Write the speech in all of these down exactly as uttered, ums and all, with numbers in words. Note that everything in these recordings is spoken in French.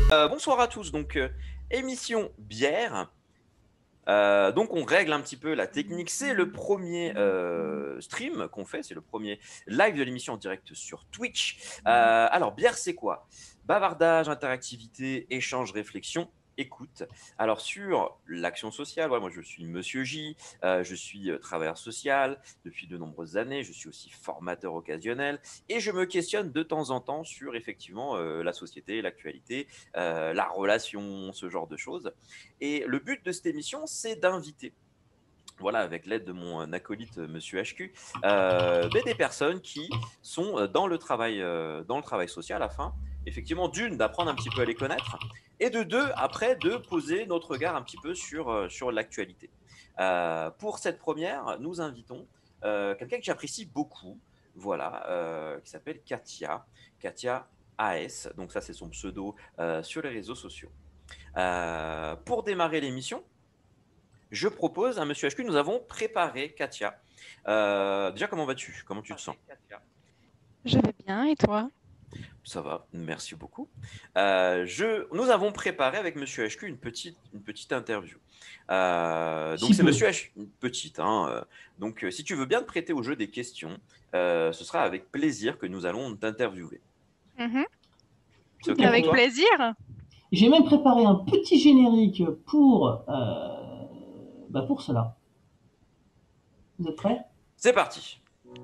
Euh, bonsoir à tous. Donc, euh, émission bière. Euh, donc, on règle un petit peu la technique. C'est le premier euh, stream qu'on fait. C'est le premier live de l'émission en direct sur Twitch. Euh, alors, bière, c'est quoi? Bavardage, interactivité, échange, réflexion. Écoute, alors sur l'action sociale, voilà, moi je suis Monsieur J, euh, je suis euh, travailleur social depuis de nombreuses années, je suis aussi formateur occasionnel et je me questionne de temps en temps sur effectivement euh, la société, l'actualité, euh, la relation, ce genre de choses. Et le but de cette émission, c'est d'inviter, voilà, avec l'aide de mon acolyte Monsieur H Q, euh, ben, des personnes qui sont euh, dans le travail, euh, dans le travail social, afin, effectivement, d'une, d'apprendre un petit peu à les connaître, et de deux, après, de poser notre regard un petit peu sur, euh, sur l'actualité. Euh, pour cette première, nous invitons euh, quelqu'un que j'apprécie beaucoup, voilà, euh, qui s'appelle Katia, Katia A S, donc ça c'est son pseudo euh, sur les réseaux sociaux. Euh, pour démarrer l'émission, je propose à Monsieur H Q, nous avons préparé Katia. Euh, déjà, comment vas-tu? Comment tu te sens? Je vais bien, et toi? Ça va, merci beaucoup. Euh, je, nous avons préparé avec Monsieur H Q une petite, une petite interview. Euh, donc Si c'est peu. Monsieur H, une petite, hein, euh, donc euh, si tu veux bien te prêter au jeu des questions, euh, ce sera avec plaisir que nous allons t'interviewer. Mhm. C'est Tout ok à pour Avec fait. toi? plaisir. J'ai même préparé un petit générique pour, euh, bah pour cela. Vous êtes prêts? C'est parti.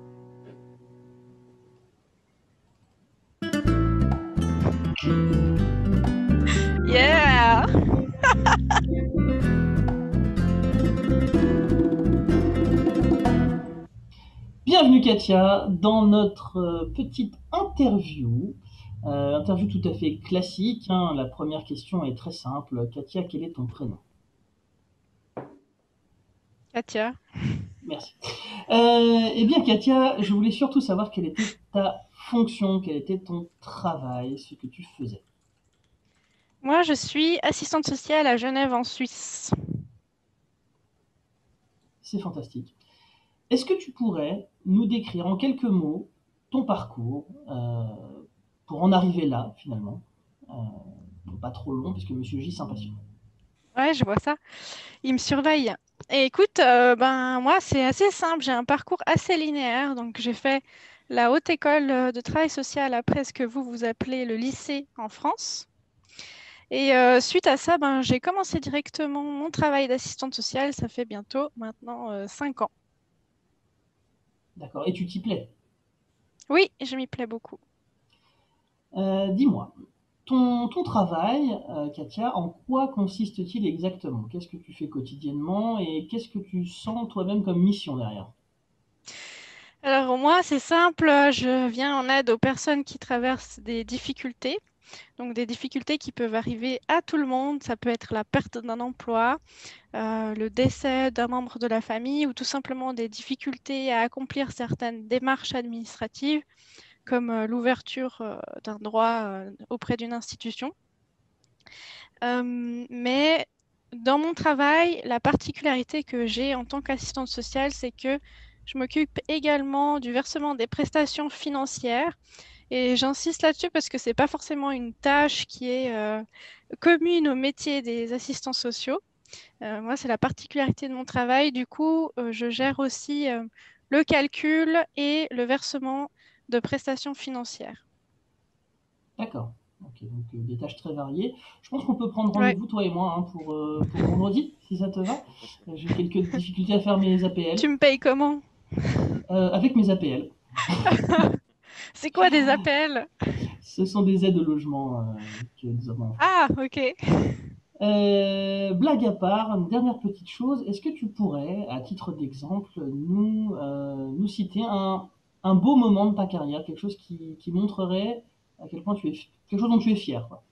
Yeah! Bienvenue Katia dans notre euh, petite interview. Euh, interview tout à fait classique, hein. La première question est très simple. Katia, quel est ton prénom? Katia. Merci. Euh, eh bien Katia, je voulais surtout savoir quelle était ta fonction, quel était ton travail, ce que tu faisais. Moi, je suis assistante sociale à Genève, en Suisse. C'est fantastique. Est-ce que tu pourrais nous décrire en quelques mots ton parcours euh, pour en arriver là, finalement? Euh, pas trop long, parce que Monsieur J s'impatiente. Ouais, je vois ça. Il me surveille. Et écoute, euh, ben moi, c'est assez simple. J'ai un parcours assez linéaire. Donc, j'ai fait la haute école euh, de travail social après ce que vous vous appelez le lycée en France. Et euh, suite à ça, ben, j'ai commencé directement mon travail d'assistante sociale. Ça fait bientôt maintenant euh, cinq ans. D'accord. Et tu t'y plais? Oui, je m'y plais beaucoup. Euh, Dis-moi, ton, ton travail, euh, Katia, en quoi consiste-t-il exactement? Qu'est-ce que tu fais quotidiennement et qu'est-ce que tu sens toi-même comme mission derrière? Alors moi, c'est simple, je viens en aide aux personnes qui traversent des difficultés, donc des difficultés qui peuvent arriver à tout le monde. Ça peut être la perte d'un emploi, euh, le décès d'un membre de la famille ou tout simplement des difficultés à accomplir certaines démarches administratives, comme euh, l'ouverture euh, d'un droit euh, auprès d'une institution. Euh, mais dans mon travail, la particularité que j'ai en tant qu'assistante sociale, c'est que je m'occupe également du versement des prestations financières. Et j'insiste là-dessus parce que ce n'est pas forcément une tâche qui est euh, commune au métier des assistants sociaux. Euh, moi, c'est la particularité de mon travail. Du coup, euh, je gère aussi euh, le calcul et le versement de prestations financières. D'accord. Ok, donc euh, des tâches très variées. Je pense qu'on peut prendre Ouais. rendez-vous, toi et moi, hein, pour, euh, pour vendredi, si ça te va. Euh, J'ai quelques difficultés à faire mes A P L. Tu me payes comment? Euh, avec mes A P L. C'est quoi des appels? Ce sont des aides au logement euh, que nous avons en France. Ah, ok. Euh, blague à part, une dernière petite chose, est-ce que tu pourrais, à titre d'exemple, nous, euh, nous citer un, un beau moment de ta carrière, quelque chose qui, qui montrerait à quel point tu es, quelque chose dont tu es fier, quoi.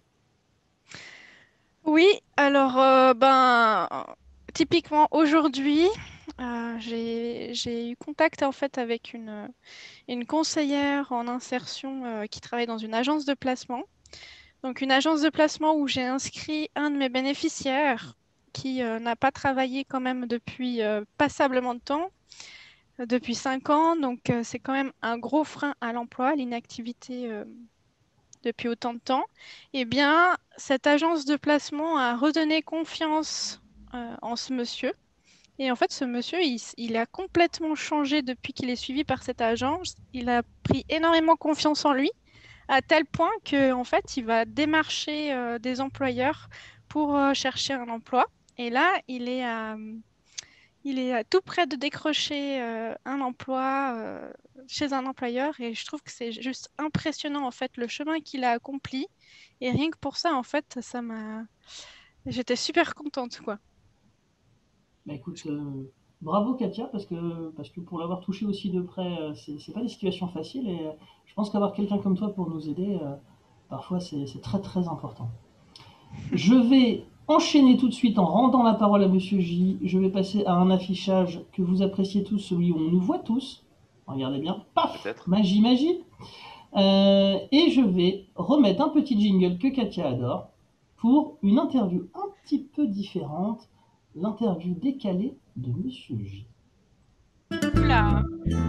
Oui, alors, euh, ben, typiquement aujourd'hui, euh, j'ai, j'ai eu contact en fait avec une, une conseillère en insertion euh, qui travaille dans une agence de placement. Donc, une agence de placement où j'ai inscrit un de mes bénéficiaires qui euh, n'a pas travaillé quand même depuis euh, passablement de temps, euh, depuis cinq ans. Donc, euh, c'est quand même un gros frein à l'emploi, l'inactivité euh, depuis autant de temps, eh bien, cette agence de placement a redonné confiance euh, en ce monsieur. Et en fait, ce monsieur, il, s- il a complètement changé depuis qu'il est suivi par cette agence. Il a pris énormément confiance en lui, à tel point que, en fait, il va démarcher euh, des employeurs pour euh, chercher un emploi. Et là, il est à, il est à tout près de décrocher euh, un emploi euh, chez un employeur. Et je trouve que c'est juste impressionnant, en fait, le chemin qu'il a accompli. Et rien que pour ça, en fait, ça m'a... J'étais super contente, quoi. Bah écoute, euh, bravo Katia, parce que, parce que pour l'avoir touché aussi de près, euh, c'est c'est pas des situations faciles et euh, je pense qu'avoir quelqu'un comme toi pour nous aider, euh, parfois c'est c'est très très important. Je vais enchaîner tout de suite en rendant la parole à Monsieur J. Je vais passer à un affichage que vous appréciez tous, celui où on nous voit tous. Regardez bien, paf, Peut-être. magie, magie. Euh, et je vais remettre un petit jingle que Katia adore pour une interview un petit peu différente, l'interview décalée de Monsieur J. Oula!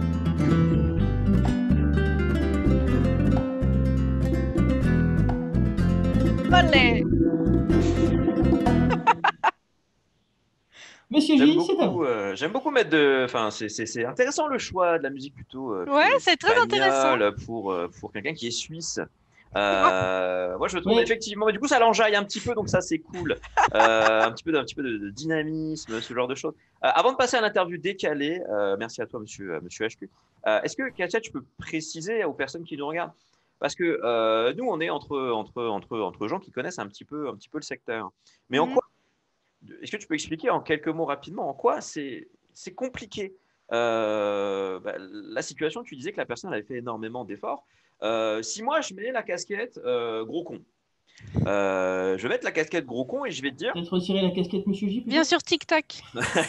Olé! Monsieur J'aime J, c'est à beaucoup, vous. euh, j'aime beaucoup mettre de. Enfin, c'est c'est- c'est intéressant le choix de la musique plutôt euh, Ouais, plutôt c'est très intéressant. espagnole pour, euh, pour quelqu'un qui est suisse. Euh, moi, je le trouve Oui, effectivement. Mais du coup, ça l'enjaille un petit peu, donc ça, c'est cool. Euh, un petit peu, de- un petit peu de, de dynamisme, ce genre de choses. Euh, avant de passer à l'interview décalée, euh, merci à toi, monsieur, euh, monsieur H Q. Euh, est-ce que, Katia, tu peux préciser aux personnes qui nous regardent? Parce que euh, nous, on est entre, entre, entre, entre gens qui connaissent un petit peu, un petit peu le secteur. Mais en Mhm. quoi est-ce que tu peux expliquer en quelques mots rapidement en quoi c'est c'est compliqué euh, bah, la situation? Tu disais que la personne avait fait énormément d'efforts. Euh, si moi je mets la casquette euh, gros con, euh, je vais mettre la casquette gros con et je vais te dire, peut-être retirer la casquette Monsieur J Bien plutôt. sûr, tic-tac.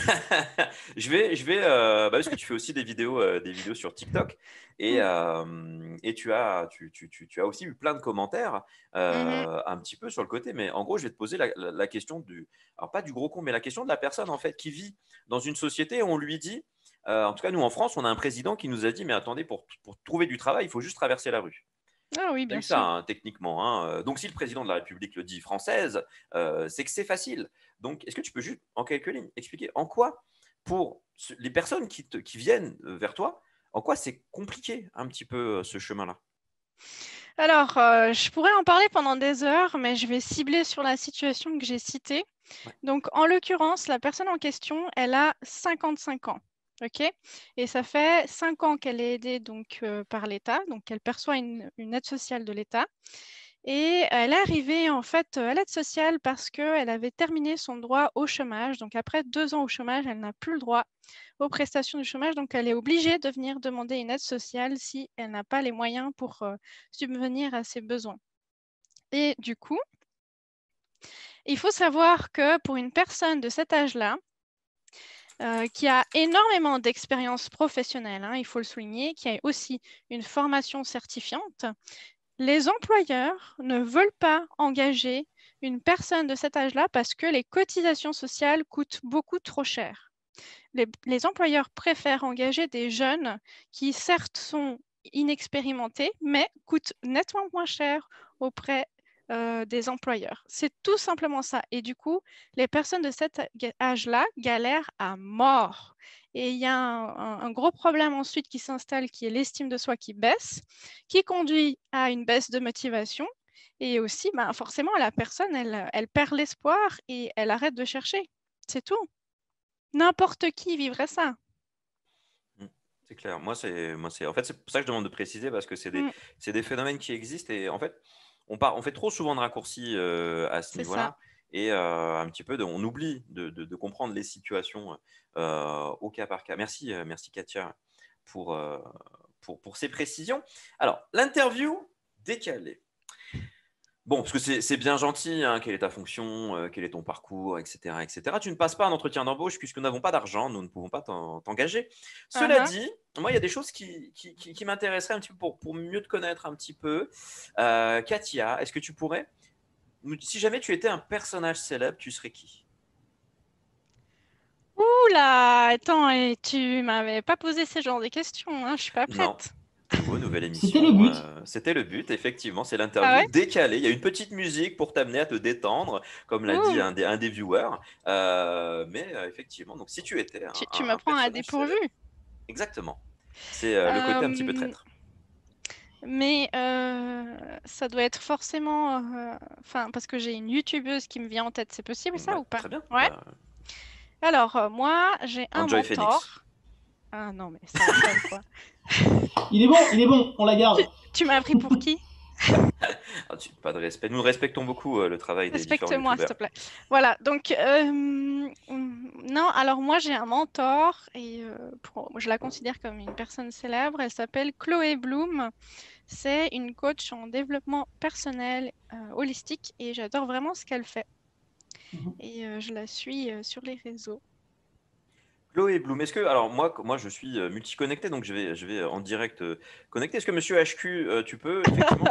je vais, je vais, euh, bah, parce que tu fais aussi des vidéos, euh, des vidéos sur TikTok et, Mm. euh, et tu as, tu, tu, tu, tu as aussi eu plein de commentaires Mhm. euh, un petit peu sur le côté. Mais en gros, je vais te poser la, la, la question du, alors pas du gros con, mais la question de la personne en fait qui vit dans une société où on lui dit, euh, en tout cas nous en France, on a un président qui nous a dit, mais attendez, pour, pour trouver du travail, il faut juste traverser la rue. Ah oui, On a bien eu ça sûr. hein, techniquement. Hein. Donc si le président de la République le dit française, euh, c'est que c'est facile. Donc est-ce que tu peux juste en quelques lignes expliquer en quoi, pour les personnes qui, te, qui viennent vers toi, en quoi c'est compliqué un petit peu ce chemin-là? Alors, euh, je pourrais en parler pendant des heures, mais je vais cibler sur la situation que j'ai citée. Ouais. Donc, en l'occurrence, la personne en question, elle a cinquante-cinq ans. OK? Et ça fait cinq ans qu'elle est aidée donc, euh, par l'État, donc elle perçoit une, une aide sociale de l'État. Et elle est arrivée en fait à l'aide sociale parce qu'elle avait terminé son droit au chômage. Donc après deux ans au chômage, elle n'a plus le droit aux prestations du chômage. Donc elle est obligée de venir demander une aide sociale si elle n'a pas les moyens pour euh, subvenir à ses besoins. Et du coup, il faut savoir que pour une personne de cet âge-là, euh, qui a énormément d'expérience professionnelle, hein, il faut le souligner, qui a aussi une formation certifiante, les employeurs ne veulent pas engager une personne de cet âge-là parce que les cotisations sociales coûtent beaucoup trop cher. Les, les employeurs préfèrent engager des jeunes qui, certes, sont inexpérimentés, mais coûtent nettement moins cher auprès euh, des employeurs. C'est tout simplement ça. Et du coup, les personnes de cet âge-là galèrent à mort. Et il y a un, un, un gros problème ensuite qui s'installe, qui est l'estime de soi qui baisse, qui conduit à une baisse de motivation. Et aussi, ben, forcément, la personne, elle, elle perd l'espoir et elle arrête de chercher. C'est tout. N'importe qui vivrait ça. Mm. C'est clair. Moi, c'est, moi, c'est, en fait, c'est pour ça que je demande de préciser parce que c'est des, Mm, c'est des phénomènes qui existent et en fait, on, part, on fait trop souvent de raccourcis euh, à ce c'est ça. niveau-là et euh, un petit peu, de, on oublie de, de, de comprendre les situations euh, au cas par cas. Merci, euh, merci Katia pour, euh, pour, pour ces précisions. Alors, l'interview décalée. Bon, parce que c'est c'est bien gentil, hein, quelle est ta fonction, euh, quel est ton parcours, et cetera, et cetera. Tu ne passes pas un entretien d'embauche puisque nous n'avons pas d'argent, nous ne pouvons pas t'en- t'engager. Cela Uh-huh. dit, moi, il y a des choses qui, qui, qui- qui m'intéresseraient un petit peu pour, pour mieux te connaître un petit peu. Euh, Katia, est-ce que tu pourrais, nous- si jamais tu étais un personnage célèbre, tu serais qui? Ouh là, attends, et tu m'avais pas posé ce genre de questions, hein, je suis pas Non. prête. Nouveau, nouvelle émission. C'était le but. Euh, c'était le but, effectivement. C'est Ah l'interview ouais? décalée. Il y a une petite musique pour t'amener à te détendre, comme l'a dit Ouh, un des, un des viewers. Euh, mais euh, effectivement, donc si tu étais un, tu, tu un- me un prends à personnage dépourvu. célèbre, exactement. C'est euh, le côté un petit peu Euh, traître. mais euh, ça doit être forcément... euh, Enfin, parce que j'ai une youtubeuse qui me vient en tête. C'est possible ça Bah, ou pas? très bien. Ouais. Bah, Alors, euh, moi, j'ai un Enjoy Phoenix. mentor. Ah non, mais ça va pas une fois. Il est bon, il est bon, on la Tu, garde. tu m'as pris pour qui? Ah, tu- pas de respect. Nous respectons beaucoup euh, le travail des différents Respecte-moi, s'il te youtubeurs. plaît. Voilà, donc, euh, non, alors moi, j'ai un mentor et euh, pour- je la considère comme une personne célèbre. Elle s'appelle Chloé Bloom. C'est une coach en développement personnel euh, holistique et j'adore vraiment ce qu'elle fait. Mhm. Et euh, je la suis euh, sur les réseaux. Chloé Bloom, est-ce que, alors moi, moi je suis euh, multiconnecté, donc je vais, je vais en direct euh, connecter. Est-ce que Monsieur H Q, euh, tu peux effectivement,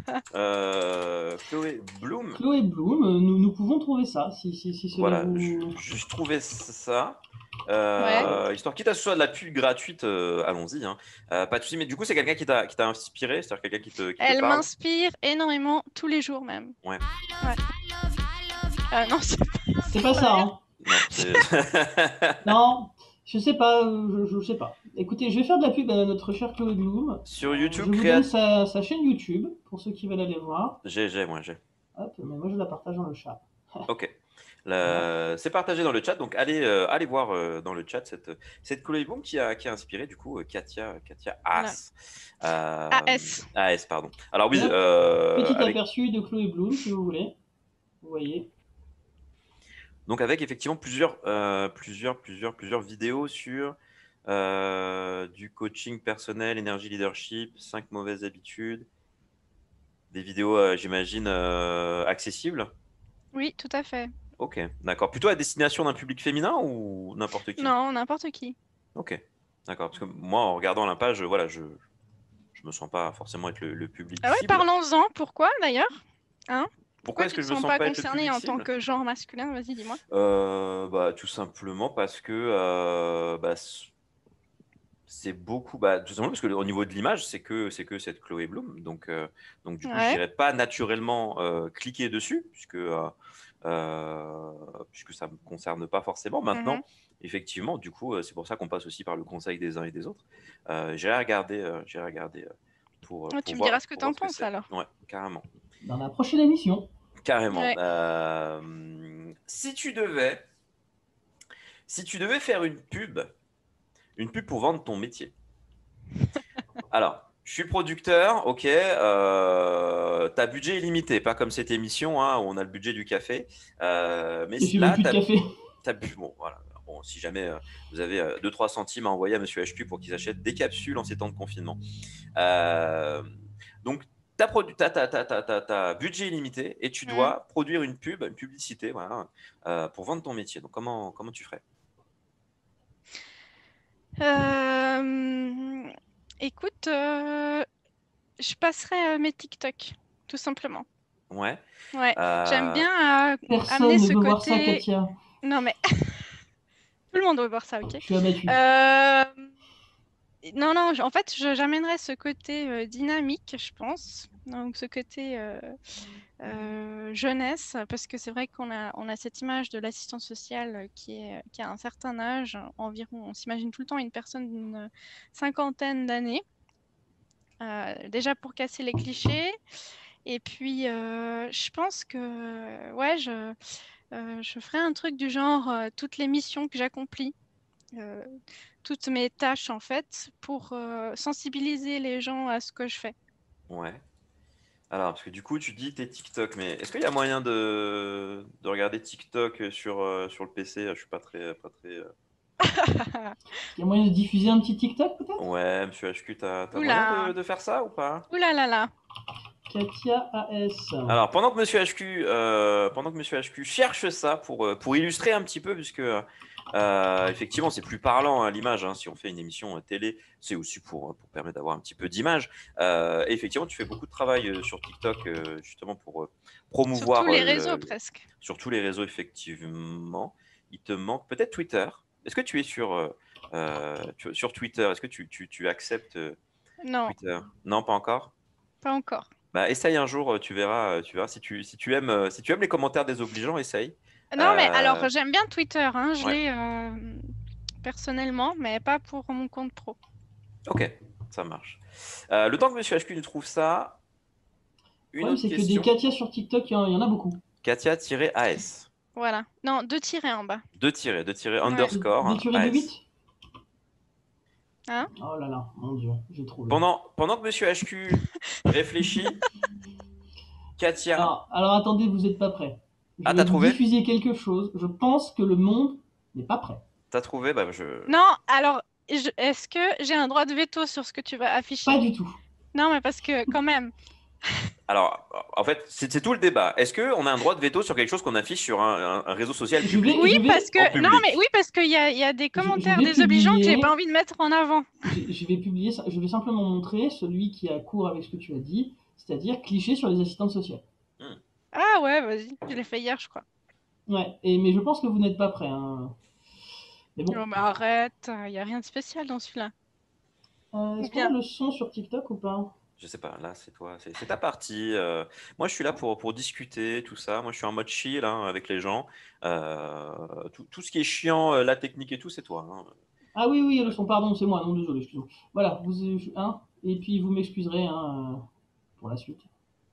euh, Chloé Bloom, Chloé Bloom, euh, nous, nous pouvons trouver ça, si, si, si cela voilà, je, vous... je trouvais ça, Ouais. euh, histoire quitte à ce soit de la pub gratuite, euh, allons-y, hein. Euh, pas de souci. Mais du coup, c'est quelqu'un qui t'a, qui t'a inspiré, c'est-à-dire quelqu'un qui te, qui te Elle parle. m'inspire énormément tous les jours même. Ouais. Ouais. Euh, non, c'est C'est pas ça, hein. Non, c'est. Non, je sais pas, euh, je, je sais pas. Écoutez, je vais faire de la pub à notre chère Chloé Bloom. Sur Euh, YouTube, je vous créa... donne sa, sa chaîne YouTube, pour ceux qui veulent aller voir. J'ai, j'ai, moi, j'ai. Hop, mais moi je la partage dans le chat. Ok. Voilà. La- C'est partagé dans le chat, donc allez, euh, allez voir euh, dans le chat cette, cette Chloé Bloom qui a, qui a inspiré du coup euh, Katia, Katia Voilà. Haas. Euh, A S. A S, pardon. Alors oui, Hop, euh, petit avec, aperçu de Chloé Bloom, si vous voulez. Vous voyez. donc avec effectivement plusieurs, euh, plusieurs, plusieurs, plusieurs vidéos sur euh, du coaching personnel, énergie leadership, cinq mauvaises habitudes, des vidéos, euh, j'imagine, euh, accessibles. Oui, tout à fait. Ok, d'accord. Plutôt à destination d'un public féminin ou n'importe qui? Non, n'importe qui. Ok, d'accord. Parce que moi, en regardant la page, voilà, je je me sens pas forcément être le, le public Ah ouais, cible. parlons-en. Pourquoi d'ailleurs? Hein? Pourquoi Pourquoi est-ce tu que te je me sens sens pas pas être le concerné public en tant cible? que genre masculin? Vas-y, dis-moi. Euh, bah, tout simplement parce que euh, bah, c- c'est beaucoup, bah, tout simplement parce que au niveau de l'image, c'est que c'est que cette Chloé Bloom. Donc, euh, donc du coup, je Ouais. n'irais pas naturellement euh, cliquer dessus puisque euh, euh, puisque ça me concerne pas forcément. Maintenant, Mhm. effectivement, du coup, euh, c'est pour ça qu'on passe aussi par le conseil des uns et des autres. Euh, j'irai regarder, euh, j'irai regarder euh, pour, Ouais, pour tu me voir, diras ce que pour t'en voir ce que penses c'est. alors. Ouais, carrément. Dans la prochaine émission. Carrément. Ouais. Euh, si tu devais, si tu devais faire une pub, une pub pour vendre ton métier. Alors, je suis producteur, ok. Euh, ta budget est limité, pas comme cette émission hein, où on a le budget du café. Euh, mais Et j'ai même là, plus de t'as, café. t'as bu- bon, voilà. Bon, si jamais euh, vous avez euh, deux trois centimes à envoyer à Monsieur H Q pour qu'il achète des capsules en ces temps de confinement. Euh, donc, ta, produ- ta, ta, ta, ta, ta- ta budget est limité et tu Mhm. dois produire une pub, une publicité, voilà, euh, pour vendre ton métier. Donc, comment, comment tu ferais? Euh, Écoute, euh, je passerai euh, mes TikTok, tout simplement. Ouais. Ouais, j'aime Euh, bien euh, amener Personne ne ce veut voir ça, côté. Katia. Non mais tout le monde veut voir ça, ok? Je suis abattu. Euh, Non, non, j- en fait, je- j'amènerais ce côté euh, dynamique, je pense. Donc, ce côté euh, euh, jeunesse, parce que c'est vrai qu'on a, on a cette image de l'assistante sociale euh, qui est, qui a un certain âge, environ, on s'imagine tout le temps une personne d'une cinquantaine d'années, euh, déjà pour casser les clichés. Et puis, euh, je pense que, ouais, je, euh, je ferais un truc du genre, euh, toutes les missions que j'accomplis. euh, Toutes mes tâches en fait pour euh, sensibiliser les gens à ce que je fais. ouais. Alors, parce que du coup, tu dis tes TikTok, mais est-ce qu'il y a moyen de, de regarder TikTok sur, euh, sur le P C? Je suis pas très, pas très. euh, Il y a moyen de diffuser un petit TikTok peut-être? Ouais, Monsieur H Q, t'as, t'as moyen Oula, de, de faire ça ou pas? oula là là. Katia A S. Alors, pendant que Monsieur H Q, euh, pendant que Monsieur H Q cherche ça pour, euh, pour illustrer un petit peu, puisque euh, effectivement, c'est plus parlant à l'image. Hein, si on fait une émission euh, télé, c'est aussi pour, pour permettre d'avoir un petit peu d'image. Euh, et effectivement, tu fais beaucoup de travail euh, sur TikTok, euh, justement pour euh, Sur tous promouvoir les euh, réseaux le- presque. sur tous les réseaux, effectivement. Il te manque peut-être Twitter. Est-ce que tu es sur, euh, euh, tu- sur Twitter? Est-ce que tu, tu, tu acceptes euh, Non, Twitter? Non, pas encore? pas encore. Bah, essaye un jour, tu verras, tu verras si tu, si tu aimes, euh, si tu aimes les commentaires désobligeants, essaye. Non, mais Euh, alors, j'aime bien Twitter, hein, je ouais, l'ai euh, personnellement, mais pas pour mon compte pro. ok, ça marche. Euh, le temps que Monsieur H Q nous trouve ça, Le une problème, autre c'est que des question. Katia sur TikTok, il y, en il y en a beaucoup. Katia-A S. Voilà. Non, deux tirés en bas. Deux tirés, deux tirés Ouais. Des, underscore des tirés de A S. huit. Hein? Oh là là, mon Dieu, j'ai trouvé. Pendant, pendant que Monsieur H Q réfléchit, Katia. Alors, alors attendez, vous n'êtes pas prêts. Je Ah, vais t'as vous trouvé? diffuser quelque chose. Je pense que le monde n'est pas prêt. T'as trouvé? Bah, je... Non, alors, je- est-ce que j'ai un droit de veto sur ce que tu vas afficher? Pas du tout. Non, mais parce que quand même. Alors, en fait, c'est c'est tout le débat. Est-ce qu'on a un droit de veto sur quelque chose qu'on affiche sur un, un- un réseau social Je public? vais- Oui, je vais- parce en que public. non, mais oui, parce qu'il y a, il y a des Je- je commentaires vais désobligeants que j'ai publier- pas envie de mettre en avant. Je, je vais publier ça. Je vais simplement montrer celui qui a cours avec ce que tu as dit, c'est-à-dire cliché sur les assistantes sociales. Ah ouais, vas-y, je l'ai fait hier, je crois. Ouais, et, mais je pense que vous n'êtes pas prêts. Hein. Mais bon, Oh, mais arrête, il y a rien de spécial dans celui-là. euh, est-ce qu'on Bien. a le son sur TikTok ou pas? Je sais pas, là, c'est toi, c'est c'est ta partie. euh. Moi, je suis là pour, pour discuter, tout ça. Moi, je suis en mode chill hein, avec les gens. Euh, tout, tout ce qui est chiant, euh, la technique et tout, c'est toi. hein. Ah oui, oui, il y a le son, pardon, c'est moi, non, désolé, excusez-moi. Voilà, vous, euh, hein, et puis vous m'excuserez hein, euh, pour la suite.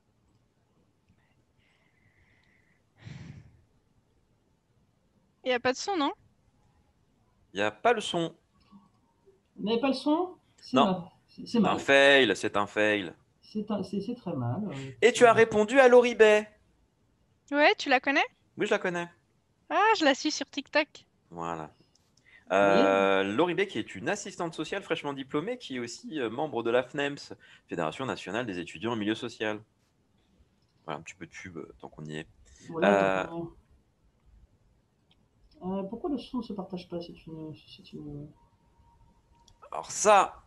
Il n'y a pas de son, non? Il n'y a pas le son. Vous n'avez pas le son? C'est Non. mal. C'est c'est C'est un mal. fail, c'est un fail. C'est un- c'est- c'est très mal. euh, Et tu as répondu à Loribet. Ouais, tu la connais? Oui, je la connais. Ah, je la suis sur TikTok. Voilà. Vous voyez Euh, Loribet, qui est une assistante sociale fraîchement diplômée, qui est aussi euh, membre de la F N E M S, Fédération nationale des étudiants en milieu social. Voilà, un petit peu de pub euh, tant qu'on y est. Voilà, Euh, donc, euh, euh, pourquoi le son ne se partage pas? C'est une, c'est une... Alors ça,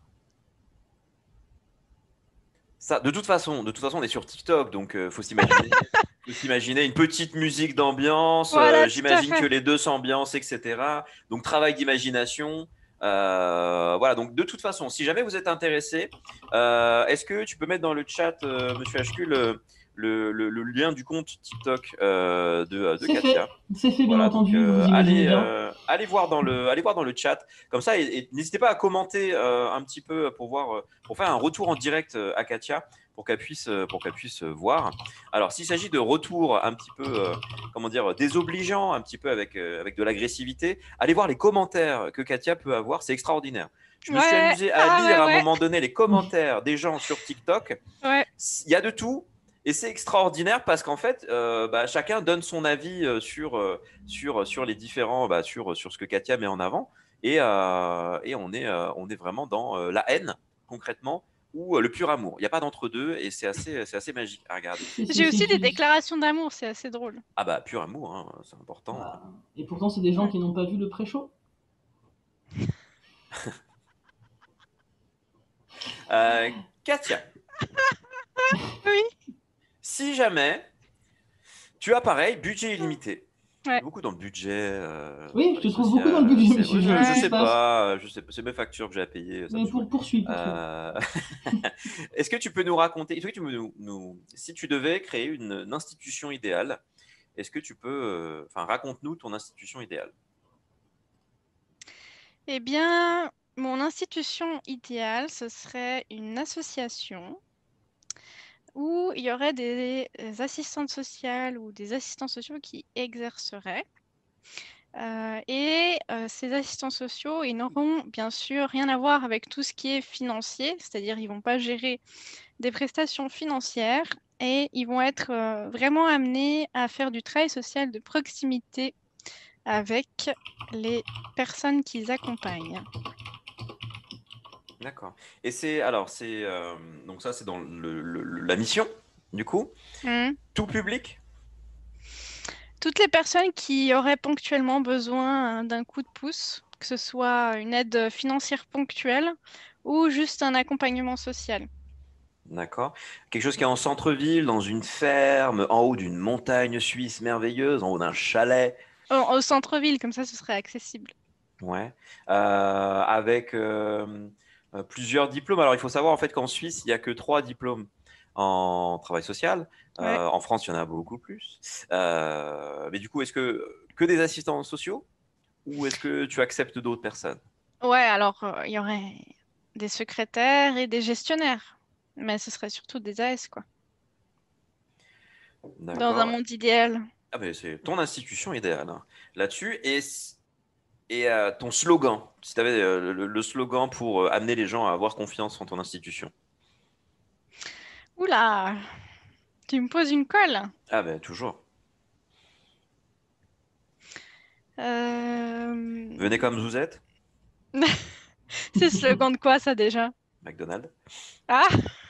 ça, de toute façon, de toute façon, on est sur TikTok, donc euh, faut s'imaginer, faut s'imaginer une petite musique d'ambiance. Voilà, euh, tout à J'imagine fait. que les deux s'ambiancent, et cetera. Donc travail d'imagination. Euh, voilà, donc de toute façon, si jamais vous êtes intéressé, euh, est-ce que tu peux mettre dans le chat, euh, Monsieur H Q, le, le, le- le lien du compte TikTok euh, de, de C'est fait, Katia? c'est fait, bien Voilà, donc, entendu, euh, vous imaginez allez, bien. euh, allez voir dans le, allez voir dans le chat, comme ça, et, et n'hésitez pas à commenter euh, un petit peu pour voir, euh, pour faire un retour en direct euh, à Katia, pour qu'elle puisse, euh, pour qu'elle puisse euh, voir. Alors, s'il s'agit de retours un petit peu, euh, comment dire, désobligeants, un petit peu avec, euh, avec de l'agressivité, allez voir les commentaires que Katia peut avoir, c'est extraordinaire. Je me suis Ouais. amusé à Ah, lire ouais, à un ouais. moment donné les commentaires des gens sur TikTok. Ouais. Il y a de tout. Et c'est extraordinaire parce qu'en fait, euh, bah, chacun donne son avis euh, sur, euh, sur, sur les différents, bah, sur, sur ce que Katia met en avant. Et, euh, et on, est, euh, on est vraiment dans euh, la haine, concrètement, ou euh, le pur amour. Il n'y a pas d'entre-deux et c'est assez, c'est assez magique à regarder. C'est- c'est- J'ai aussi c'est- des déclarations d'amour, c'est assez drôle. Ah bah, pur amour, hein, c'est important. Voilà. Et pourtant, c'est des gens Ouais. qui n'ont pas vu le pré-show. Euh, Katia, Oui. si jamais tu as pareil, budget illimité. Ouais. Beaucoup dans le budget. euh, Oui, sur je les trouve beaucoup dans le sociales, budget, c'est- monsieur. Je, Ouais. je sais Qu'est-ce qui se passe pas, je sais pas, c'est mes factures que j'ai à payer. Ça me Mais saoule. pour, poursuis, poursuis. Euh, Est-ce que tu peux nous raconter, est-ce que tu peux nous, nous- si tu devais créer une, une institution idéale, est-ce que tu peux, euh, enfin, raconte-nous ton institution idéale. Eh bien, mon institution idéale, ce serait une association où il y aurait des assistantes sociales ou des assistants sociaux qui exerceraient. Euh, et euh, ces assistants sociaux, ils n'auront bien sûr rien à voir avec tout ce qui est financier, c'est-à-dire ils ne vont pas gérer des prestations financières et ils vont être euh, vraiment amenés à faire du travail social de proximité avec les personnes qu'ils accompagnent. D'accord. Et c'est, alors, c'est, euh, donc ça, c'est dans le- le- la mission, du coup, Mmh. tout public. Toutes les personnes qui auraient ponctuellement besoin d'un coup de pouce, que ce soit une aide financière ponctuelle ou juste un accompagnement social. D'accord. Quelque chose qui est en centre-ville, dans une ferme, en haut d'une montagne suisse merveilleuse, en haut d'un chalet. Au, au centre-ville, comme ça, ce serait accessible. Ouais. Euh, avec, euh, Euh, plusieurs diplômes. Alors, il faut savoir en fait qu'en Suisse, il n'y a que trois diplômes en travail social. Euh, Ouais. en France, il y en a beaucoup plus. Euh, mais du coup, est-ce que que des assistants sociaux ou est-ce que tu acceptes d'autres personnes? Ouais, alors euh, il y aurait des secrétaires et des gestionnaires, mais ce serait surtout des A S, quoi. Dans un D'accord. monde idéal. Ah ben, c'est ton institution idéale hein, là-dessus. Et, et euh, ton slogan, si tu avais euh, le, le slogan pour euh, amener les gens à avoir confiance en ton institution. Oula, tu me poses une colle. Ah ben, toujours. Euh, Venez comme vous êtes, C'est slogan de quoi ça déjà? McDonald's. Ah,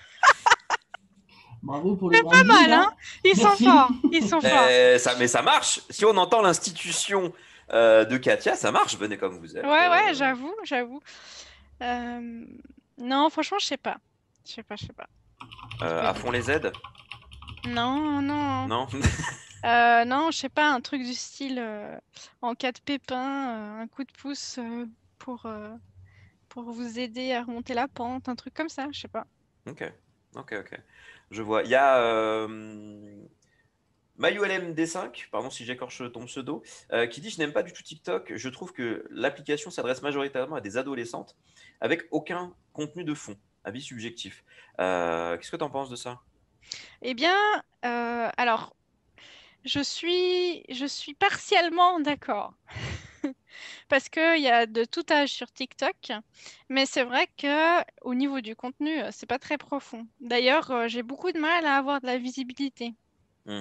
Bravo pour le pas branding, mal, hein? hein. Ils sont Merci. forts, ils sont forts. Eh, ça, mais ça marche. Si on entend l'institution euh, de Katia, ça marche. Venez comme vous êtes. Ouais, ouais, euh, j'avoue, j'avoue. Euh, Non, franchement, je sais pas. Je sais pas, je sais pas. Je euh, peux à dire. fond les aides. Non, non. Non. Euh, non, je sais pas, un truc du style euh, en cas de pépin, euh, un coup de pouce euh, pour, euh, pour vous aider à remonter la pente, un truc comme ça, je sais pas. Ok, ok, ok. Je vois. Il y a euh, MayuLM D cinq, pardon si j'écorche ton pseudo, euh, qui dit: Je n'aime pas du tout TikTok. Je trouve que l'application s'adresse majoritairement à des adolescentes avec aucun contenu de fond. Avis subjectif. Euh, Qu'est-ce que tu en penses de ça? Eh bien, euh, alors, je suis, je suis partiellement d'accord. Parce qu'il y a de tout âge sur TikTok, mais c'est vrai que au niveau du contenu, euh, c'est pas très profond. D'ailleurs, euh, j'ai beaucoup de mal à avoir de la visibilité. Hmm.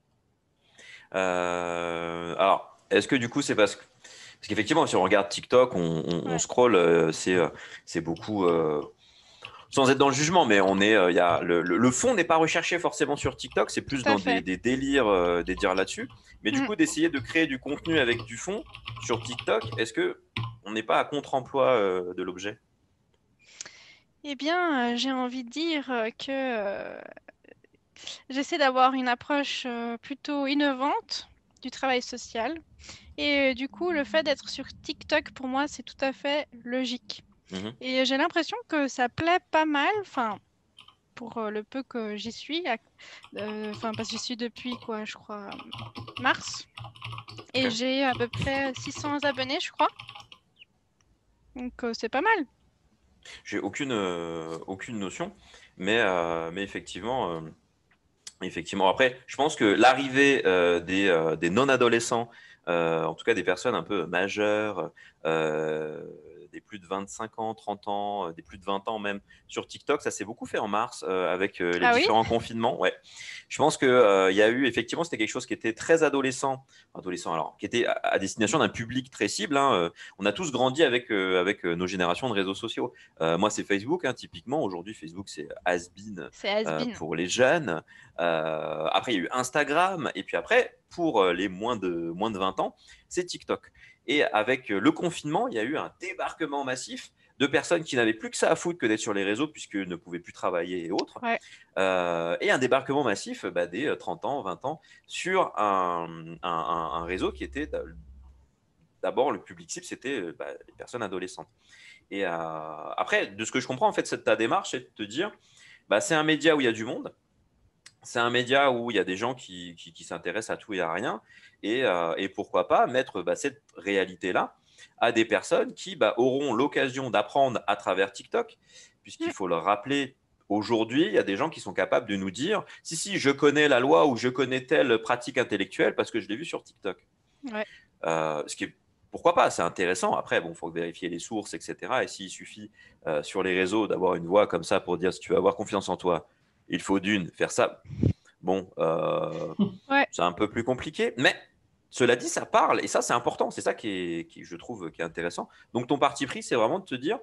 Euh, alors, est-ce que du coup, c'est parce que. Parce qu'effectivement, si on regarde TikTok, on, on, on Ouais, scrolle, euh, c'est euh, c'est beaucoup. Euh, sans être dans le jugement, mais on est, euh, il y a le, le, le fond n'est pas recherché forcément sur TikTok, c'est tout plus à dans des, fait. des délires, euh, des dires là-dessus. Mais du Mm. coup, d'essayer de créer du contenu avec du fond sur TikTok, est-ce que on n'est pas à contre-emploi euh, de l'objet? Eh bien, euh, j'ai envie de dire euh, que euh, j'essaie d'avoir une approche euh, plutôt innovante du travail social. Et euh, du coup, le fait d'être sur TikTok, pour moi, c'est tout à fait logique. Mhm. Et j'ai l'impression que ça plaît pas mal, enfin, pour euh, le peu que j'y suis, à- euh, enfin, parce que j'y suis depuis, quoi, je crois, mars. Et Ok. j'ai à peu près six cents abonnés, je crois. Donc, euh, c'est pas mal. J'ai aucune, euh, aucune notion, mais, euh, mais effectivement, euh, effectivement. Après, je pense que l'arrivée euh, des, euh, des non-adolescents, euh, en tout cas des personnes un peu majeures, euh, des plus de vingt-cinq ans, trente ans, euh, des plus de vingt ans même, sur TikTok, ça s'est beaucoup fait en mars euh, avec euh, les Ah oui? différents confinements. Ouais. Je pense que euh, il y a eu effectivement, c'était quelque chose qui était très adolescent, adolescent alors, qui était à, à destination d'un public très cible. Hein. Euh, On a tous grandi avec euh, avec euh, nos générations de réseaux sociaux. Euh, moi, c'est Facebook, hein, typiquement. Aujourd'hui, Facebook, c'est has-been C'est euh, has-been. pour les jeunes. Euh, après, il y a eu Instagram. Et puis après, pour euh, les moins de, moins de vingt ans, c'est TikTok. Et avec euh, le confinement, il y a eu un débarquement massif de personnes qui n'avaient plus que ça à foutre que d'être sur les réseaux puisqu'ils ne pouvaient plus travailler et autres. Ouais. Euh, et un débarquement massif bah, des euh, trente ans, vingt ans sur un, un, un, un réseau qui était d'abord le public cible, c'était euh, bah, les personnes adolescentes. Et euh, après, de ce que je comprends, en fait, c'est ta démarche, c'est de te dire, bah, c'est un média où il y a du monde, c'est un média où il y a des gens qui, qui, qui s'intéressent à tout et à rien, et, euh, et pourquoi pas mettre bah, cette réalité-là à des personnes qui bah, auront l'occasion d'apprendre à travers TikTok, puisqu'il Mm. faut le rappeler, aujourd'hui, il y a des gens qui sont capables de nous dire, si, si, je connais la loi ou je connais telle pratique intellectuelle parce que je l'ai vu sur TikTok. Ouais. Euh, ce qui est, pourquoi pas, c'est intéressant. Après, bon, faut vérifier les sources, et cetera. Et s'il suffit euh, sur les réseaux d'avoir une voix comme ça pour dire si tu veux avoir confiance en toi, il faut d'une faire ça. Bon, euh, Ouais. c'est un peu plus compliqué, mais cela dit, ça parle et ça, c'est important. C'est ça qui est, qui, je trouve, qui est intéressant. Donc, ton parti pris, c'est vraiment de te dire,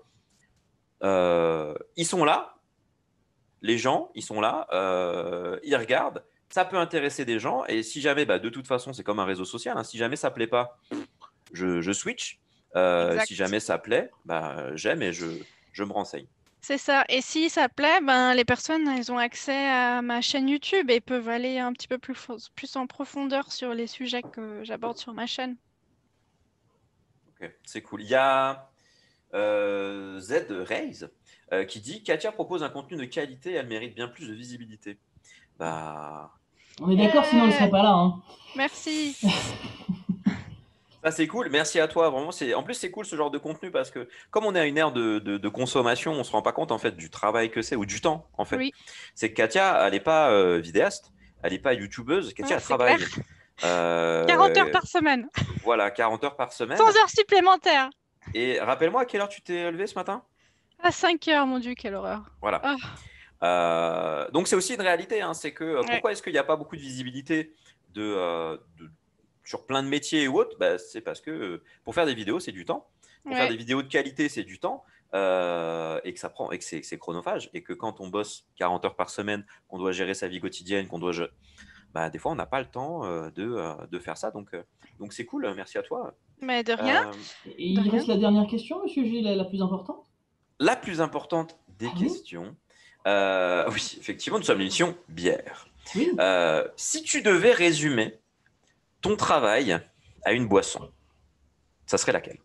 euh, ils sont là, les gens, ils sont là, euh, ils regardent. Ça peut intéresser des gens et si jamais, bah, de toute façon, c'est comme un réseau social. Hein, si jamais ça plaît pas, je, je switch. Euh, si Exact. jamais ça plaît, bah, j'aime et je, je me renseigne. C'est ça. Et si ça plaît, ben, les personnes, elles ont accès à ma chaîne YouTube et peuvent aller un petit peu plus, fo- plus en profondeur sur les sujets que j'aborde sur ma chaîne. Ok, c'est cool. Il y a euh, Z Raise euh, qui dit Katia propose un contenu de qualité et elle mérite bien plus de visibilité. Bah. On est d'accord, sinon elle ne serait pas là. Hein. Merci. Ça, c'est cool. Merci à toi. Vraiment, c'est... En plus, c'est cool ce genre de contenu parce que comme on est à une ère de, de, de consommation, on ne se rend pas compte en fait du travail que c'est ou du temps en fait. Oui. C'est que Katia, elle n'est pas euh, vidéaste, elle n'est pas youtubeuse. Katia, Ouais, elle travaille. Euh... quarante heures par semaine. Voilà, quarante heures par semaine. Sans heures supplémentaires. Et rappelle-moi à quelle heure tu t'es levé ce matin? À cinq heures, mon Dieu, quelle horreur. Voilà. Oh. Euh, donc, c'est aussi une réalité. Hein, c'est que euh, ouais. Pourquoi est-ce qu'il n'y a pas beaucoup de visibilité de, euh, de, sur plein de métiers ou autres? Bah, c'est parce que euh, pour faire des vidéos, c'est du temps. Pour ouais. faire des vidéos de qualité, c'est du temps. Euh, et que ça prend, et que c'est, c'est chronophage. Et que quand on bosse quarante heures par semaine, qu'on doit gérer sa vie quotidienne, qu'on doit gérer... Bah, des fois, on n'a pas le temps euh, de, euh, de faire ça. Donc, euh, donc c'est cool. Merci à toi. Mais de rien. Euh, et il de reste rien. La dernière question, monsieur Gilles, la, la plus importante. La plus importante des ah, questions. Oui, euh, oui, effectivement, nous sommes l'émission bière. Oui. Euh, si tu devais résumer ton travail à une boisson, ça serait laquelle?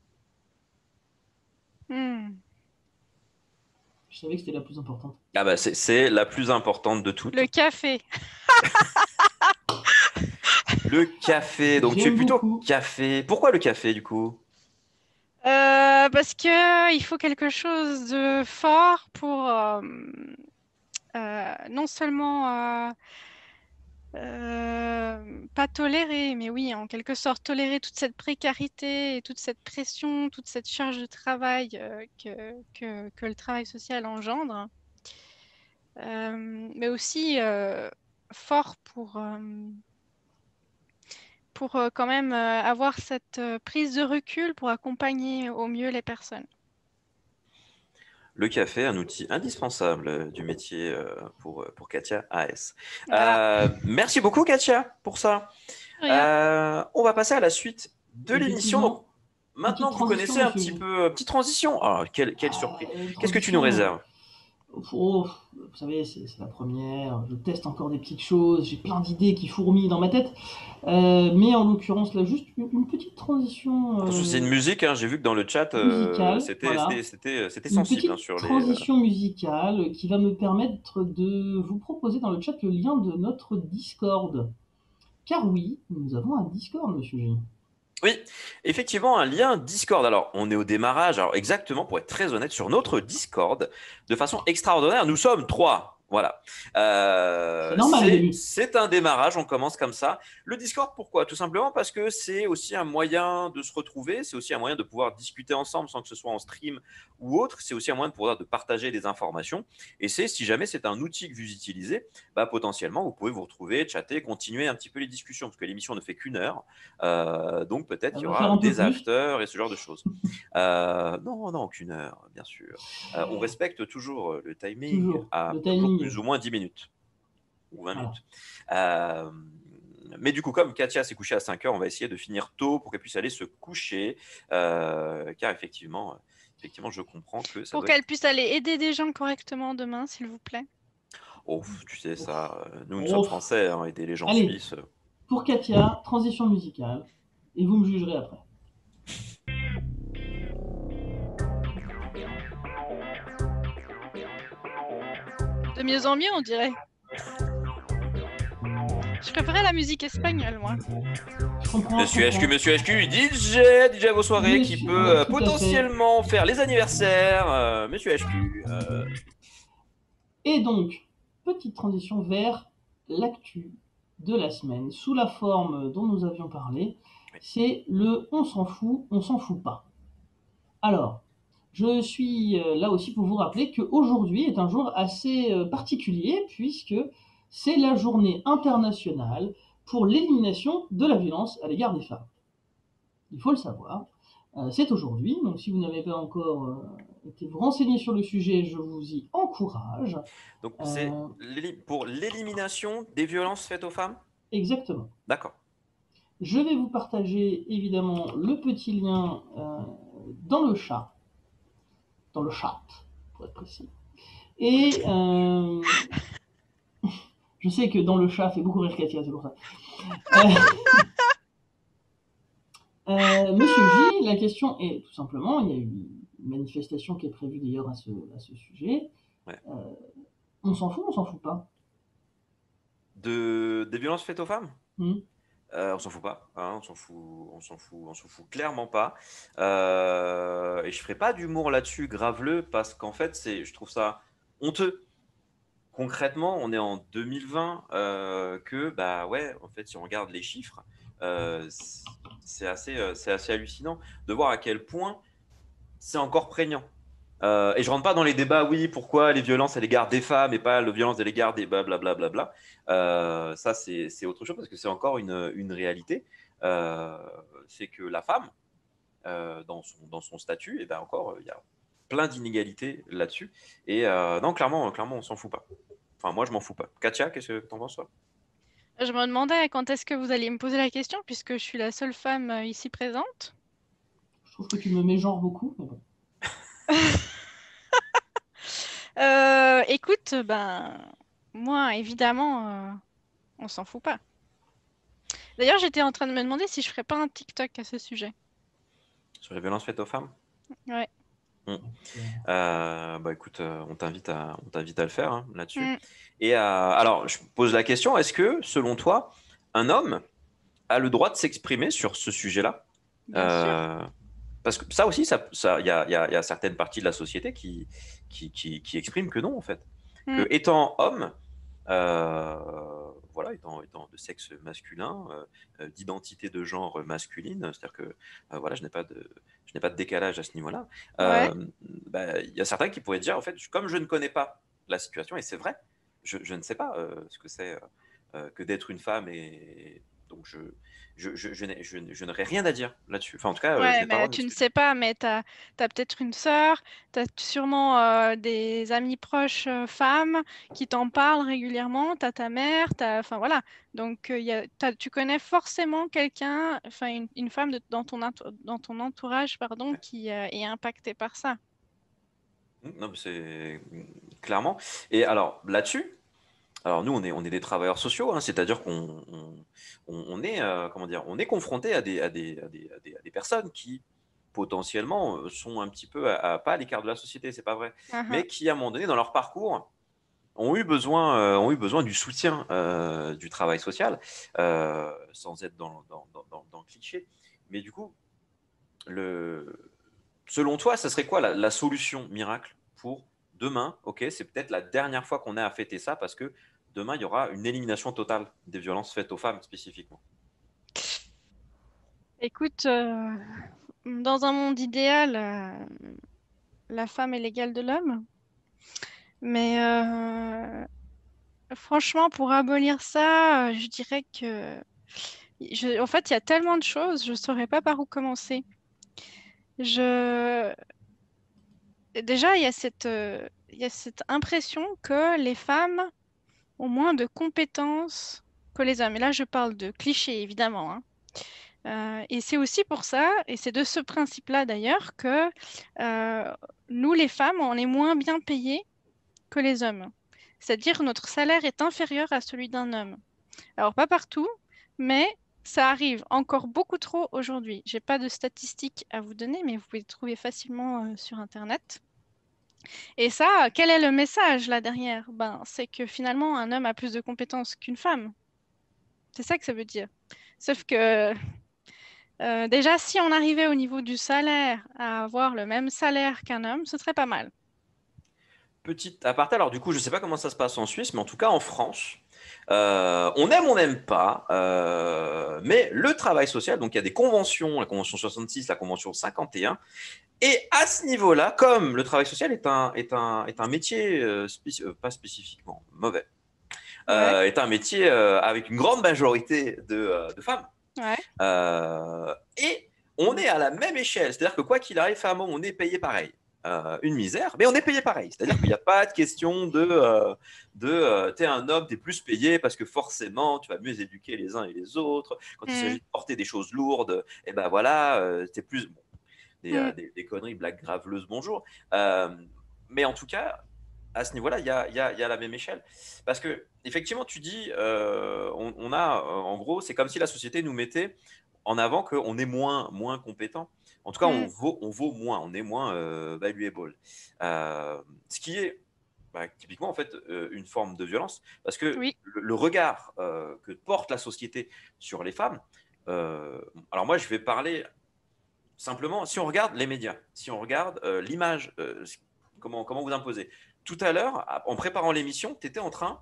hmm. Je savais que c'était la plus importante. Ah bah c'est, c'est la plus importante de toutes. Le café. Le café, donc J'aime tu es plutôt beaucoup. Café. Pourquoi le café du coup? euh, Parce que il faut quelque chose de fort pour euh, euh, non seulement euh, euh, pas tolérer, mais oui, en quelque sorte tolérer toute cette précarité, et toute cette pression, toute cette charge de travail euh, que, que, que le travail social engendre. Euh, mais aussi euh, fort pour, euh, pour euh, quand même euh, avoir cette euh, prise de recul pour accompagner au mieux les personnes. Le café, un outil indispensable du métier euh, pour, pour Katia A S. Voilà. Euh, merci beaucoup Katia pour ça. Euh, on va passer à la suite de l'émission. Donc, maintenant que vous connaissez un petit peu, petite transition. Oh, quelle, quelle surprise. Euh, Qu'est-ce que tu nous réserves? Oh, vous savez, c'est, c'est la première, je teste encore des petites choses, j'ai plein d'idées qui fourmillent dans ma tête, euh, mais en l'occurrence là, juste une, une petite transition. Euh, c'est une musique, hein, j'ai vu que dans le chat, euh, c'était, voilà. c'était, c'était, c'était sensible. Une petite hein, sur transition les... musicale qui va me permettre de vous proposer dans le chat le lien de notre Discord. Car oui, nous avons un Discord, monsieur G. Oui, effectivement, un lien Discord. Alors, on est au démarrage. Alors, exactement, pour être très honnête, sur notre Discord, de façon extraordinaire, nous sommes trois. Voilà. Euh, c'est normal. C'est, c'est un démarrage, on commence comme ça. Le Discord, pourquoi? Tout simplement parce que c'est aussi un moyen de se retrouver, c'est aussi un moyen de pouvoir discuter ensemble sans que ce soit en stream ou autre. C'est aussi un moyen de pouvoir de partager des informations. Et c'est, si jamais c'est un outil que vous utilisez, bah, potentiellement, vous pouvez vous retrouver, chatter, continuer un petit peu les discussions, parce que l'émission ne fait qu'une heure. Euh, donc, peut-être qu'il y aura des afters et ce genre de choses. euh, non, non, qu'une heure, bien sûr. Euh, on respecte toujours le timing toujours. à le timing. plus ou moins dix minutes ou vingt minutes. Euh, mais du coup, comme Katia s'est couchée à cinq heures, on va essayer de finir tôt pour qu'elle puisse aller se coucher, euh, car effectivement, effectivement, je comprends que ça Pour doit qu'elle être... puisse aller aider des gens correctement demain, s'il vous plaît. Oh, tu sais ça, nous, nous oh. sommes français, hein, aider les gens Allez, suisses. Pour Katia, transition musicale, et vous me jugerez après. De mieux en mieux, on dirait. Je préférais la musique espagnole, moi. Je comprends, Monsieur je H Q, Monsieur H Q, D J, D J à vos soirées, Monsieur, qui peut euh, potentiellement faire les anniversaires. Euh, Monsieur H Q. Euh... Et donc, petite transition vers l'actu de la semaine, sous la forme dont nous avions parlé. C'est le on s'en fout, on s'en fout pas. Alors, je suis là aussi pour vous rappeler qu'aujourd'hui est un jour assez particulier puisque c'est la journée internationale pour l'élimination de la violence à l'égard des femmes. Il faut le savoir, c'est aujourd'hui, donc si vous n'avez pas encore été vous renseigner sur le sujet, je vous y encourage. Donc c'est euh... pour l'élimination des violences faites aux femmes ? Exactement. D'accord. Je vais vous partager évidemment le petit lien euh, dans le chat, dans le chat, pour être précis. Et euh, je sais que dans le chat fait beaucoup rire Katia, c'est pour ça. Euh, euh, Monsieur J, la question est tout simplement, il y a eu manifestation qui est prévue d'ailleurs à ce, à ce sujet. Ouais. Euh, on s'en fout, on s'en fout pas. De, des violences faites aux femmes? Mmh. Euh, on s'en fout pas, hein, on s'en fout, on s'en fout, on s'en fout clairement pas. Euh, et je ferai pas d'humour là-dessus, graveleux, parce qu'en fait, c'est, je trouve ça honteux. Concrètement, on est en deux mille vingt, euh, que bah ouais, en fait, si on regarde les chiffres, euh, c'est assez, euh, c'est assez hallucinant de voir à quel point c'est encore prégnant. Euh, et je rentre pas dans les débats, oui, pourquoi les violences à l'égard des femmes et pas les violences à l'égard des blablabla. Bla, bla, bla. Euh, ça, c'est, c'est autre chose parce que c'est encore une, une réalité. Euh, c'est que la femme, euh, dans, son, dans son statut, et ben encore, il y a plein d'inégalités là-dessus. Et euh, non, clairement, clairement, on s'en fout pas. Enfin, moi, je m'en fous pas. Katia, qu'est-ce que t'en penses, toi? Je me demandais quand est-ce que vous alliez me poser la question, puisque je suis la seule femme euh, ici présente. Je trouve que tu me mégenres beaucoup, mais bon. Euh, écoute, ben, moi, évidemment, euh, on s'en fout pas. D'ailleurs, j'étais en train de me demander si je ferais pas un TikTok à ce sujet. Sur les violences faites aux femmes? Ouais. Mm. Euh, bah écoute, euh, on t'invite à, on t'invite à le faire, hein, là-dessus. Mm. Et euh, alors, je pose la question, est-ce que, selon toi, un homme a le droit de s'exprimer sur ce sujet-là? Bien sûr. Euh, Parce que ça aussi, ça, ça, il y a, il y a- il y a certaines parties de la société qui, qui, qui, qui expriment que non, en fait. Mm. Que étant homme, euh, voilà, étant, étant de sexe masculin, euh, euh, d'identité de genre masculine, c'est-à-dire que euh, voilà, je n'ai pas de, je n'ai pas de décalage à ce niveau-là. Ouais. Euh, bah, il y a certains qui pourraient dire, en fait, comme je ne connais pas la situation, et c'est vrai, je, je ne sais pas euh, ce que c'est euh, que d'être une femme, et donc je, je, je, je, n'ai- je, je n'aurais rien à dire là-dessus. Enfin, en tout cas, euh, je Ouais, n'ai pas le droit mais de tu ne m'exprimer. sais pas, mais t'as, t'as peut-être une sœur, t'as sûrement euh, des amis proches euh, femmes qui t'en parlent régulièrement, t'as ta mère, t'as, enfin voilà. Donc euh, y a, t'as- tu connais forcément quelqu'un, enfin une, une femme de- dans ton, entou- dans ton entourage, pardon, Ouais. qui euh, est impactée par ça. Non, mais c'est clairement. Et alors là-dessus, alors nous, on est, on est des travailleurs sociaux, hein, c'est-à-dire qu'on on, on- on est, euh, comment dire, on est confronté à des, à des, à des, à des, à des personnes qui potentiellement euh, sont un petit peu à, à- pas à l'écart de la société, c'est pas vrai, Ah, ah. mais qui à un moment donné dans leur parcours ont eu besoin, euh, ont eu besoin du soutien euh, du travail social, euh, sans être dans, dans, dans, dans- dans le cliché. Mais du coup, le, selon toi, ça serait quoi la, la solution miracle pour demain? Ok, c'est peut-être la dernière fois qu'on ait à fêter ça parce que demain, il y aura une élimination totale des violences faites aux femmes spécifiquement. Écoute, euh, dans un monde idéal, euh, la femme est l'égale de l'homme, mais euh, franchement, pour abolir ça, euh, je dirais que Je- en fait, il y a tellement de choses, je ne saurais pas par où commencer. Je... Déjà, il y a cette, euh, il y a cette impression que les femmes ont moins de compétences que les hommes. Et là, je parle de clichés, évidemment, hein. Euh, et c'est aussi pour ça, et c'est de ce principe-là d'ailleurs, que euh, nous, les femmes, on est moins bien payées que les hommes. C'est-à-dire notre salaire est inférieur à celui d'un homme. Alors, pas partout, mais ça arrive encore beaucoup trop aujourd'hui. J'ai pas de statistiques à vous donner, mais vous pouvez le trouver facilement euh, sur Internet. Et ça, quel est le message là derrière? Ben, c'est que finalement, un homme a plus de compétences qu'une femme. C'est ça que ça veut dire. Sauf que euh, déjà, si on arrivait au niveau du salaire à avoir le même salaire qu'un homme, ce serait pas mal. Petite aparté, alors du coup, je ne sais pas comment ça se passe en Suisse, mais en tout cas en France, euh, on aime, on n'aime pas, euh, mais le travail social, donc il y a des conventions, la convention soixante-six, la convention cinquante et un, et à ce niveau-là, comme le travail social est un, est un, est un métier, euh, spéci- euh, pas spécifiquement mauvais, Ouais, euh, est un métier euh, avec une grande majorité de, euh, de femmes, ouais. euh, et on est à la même échelle, c'est-à-dire que quoi qu'il arrive, femmes, on est payé pareil. Euh, une misère, mais on est payé pareil. C'est-à-dire qu'il n'y a pas de question de, euh, de euh, t'es un homme, t'es plus payé parce que forcément tu vas mieux éduquer les uns et les autres. Quand il Mm, s'agit de porter des choses lourdes, et ben voilà, euh, t'es plus bon, des, mm. euh, des, des conneries, blagues graveleuses, bonjour. Euh, mais en tout cas, à ce niveau-là, il y a, il y a- il y a la même échelle. Parce que, effectivement, tu dis, euh, on, on a, euh, en gros, c'est comme si la société nous mettait en avant qu'on est moins, moins compétent. En tout cas, on Mm. vaut, on vaut moins, on est moins euh, valuable. Euh, ce qui est bah, typiquement en fait euh, une forme de violence, parce que Oui. le, le regard euh, que porte la société sur les femmes. euh, alors moi, je vais parler simplement, si on regarde les médias, si on regarde euh, l'image, euh, comment, comment vous imposez. Tout à l'heure, en préparant l'émission, tu étais en train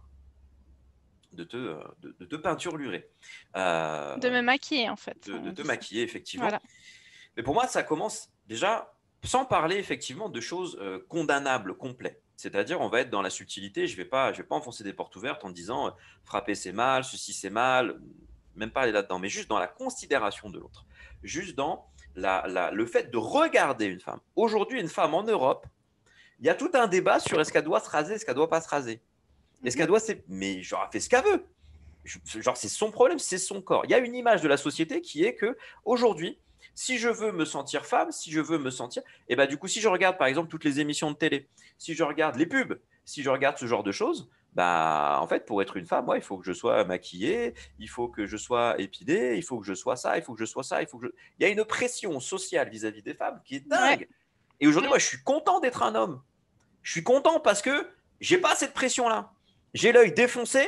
de te, euh, de, de te peinturlurer, euh, De me maquiller, en fait. de, de On te dit ça. maquiller, effectivement. Voilà. Mais pour moi, ça commence déjà sans parler effectivement de choses euh, condamnables, complets. C'est-à-dire, on va être dans la subtilité. Je ne vais pas, je vais pas enfoncer des portes ouvertes en disant euh, frapper c'est mal, ceci c'est mal, même pas aller là-dedans, mais juste dans la considération de l'autre, juste dans la, la- le fait de regarder une femme. Aujourd'hui, une femme en Europe, il y a tout un débat sur est-ce qu'elle doit se raser, est-ce qu'elle doit pas se raser, est-ce Mhm. qu'elle doit, se- mais genre elle fait ce qu'elle veut. Je- Genre c'est son problème, c'est son corps. Il y a une image de la société qui est que aujourd'hui, si je veux me sentir femme, si je veux me sentir, et ben du coup, si je regarde par exemple toutes les émissions de télé, si je regarde les pubs, si je regarde ce genre de choses, bah en fait pour être une femme, moi, il faut que je sois maquillée, il faut que je sois épilée, il faut que je sois ça, il faut que je sois ça, il faut que je... Il y a une pression sociale vis-à-vis des femmes qui est Ouais. dingue. Et aujourd'hui, Ouais. moi, je suis content d'être un homme. Je suis content parce que j'ai pas cette pression-là. J'ai l'œil défoncé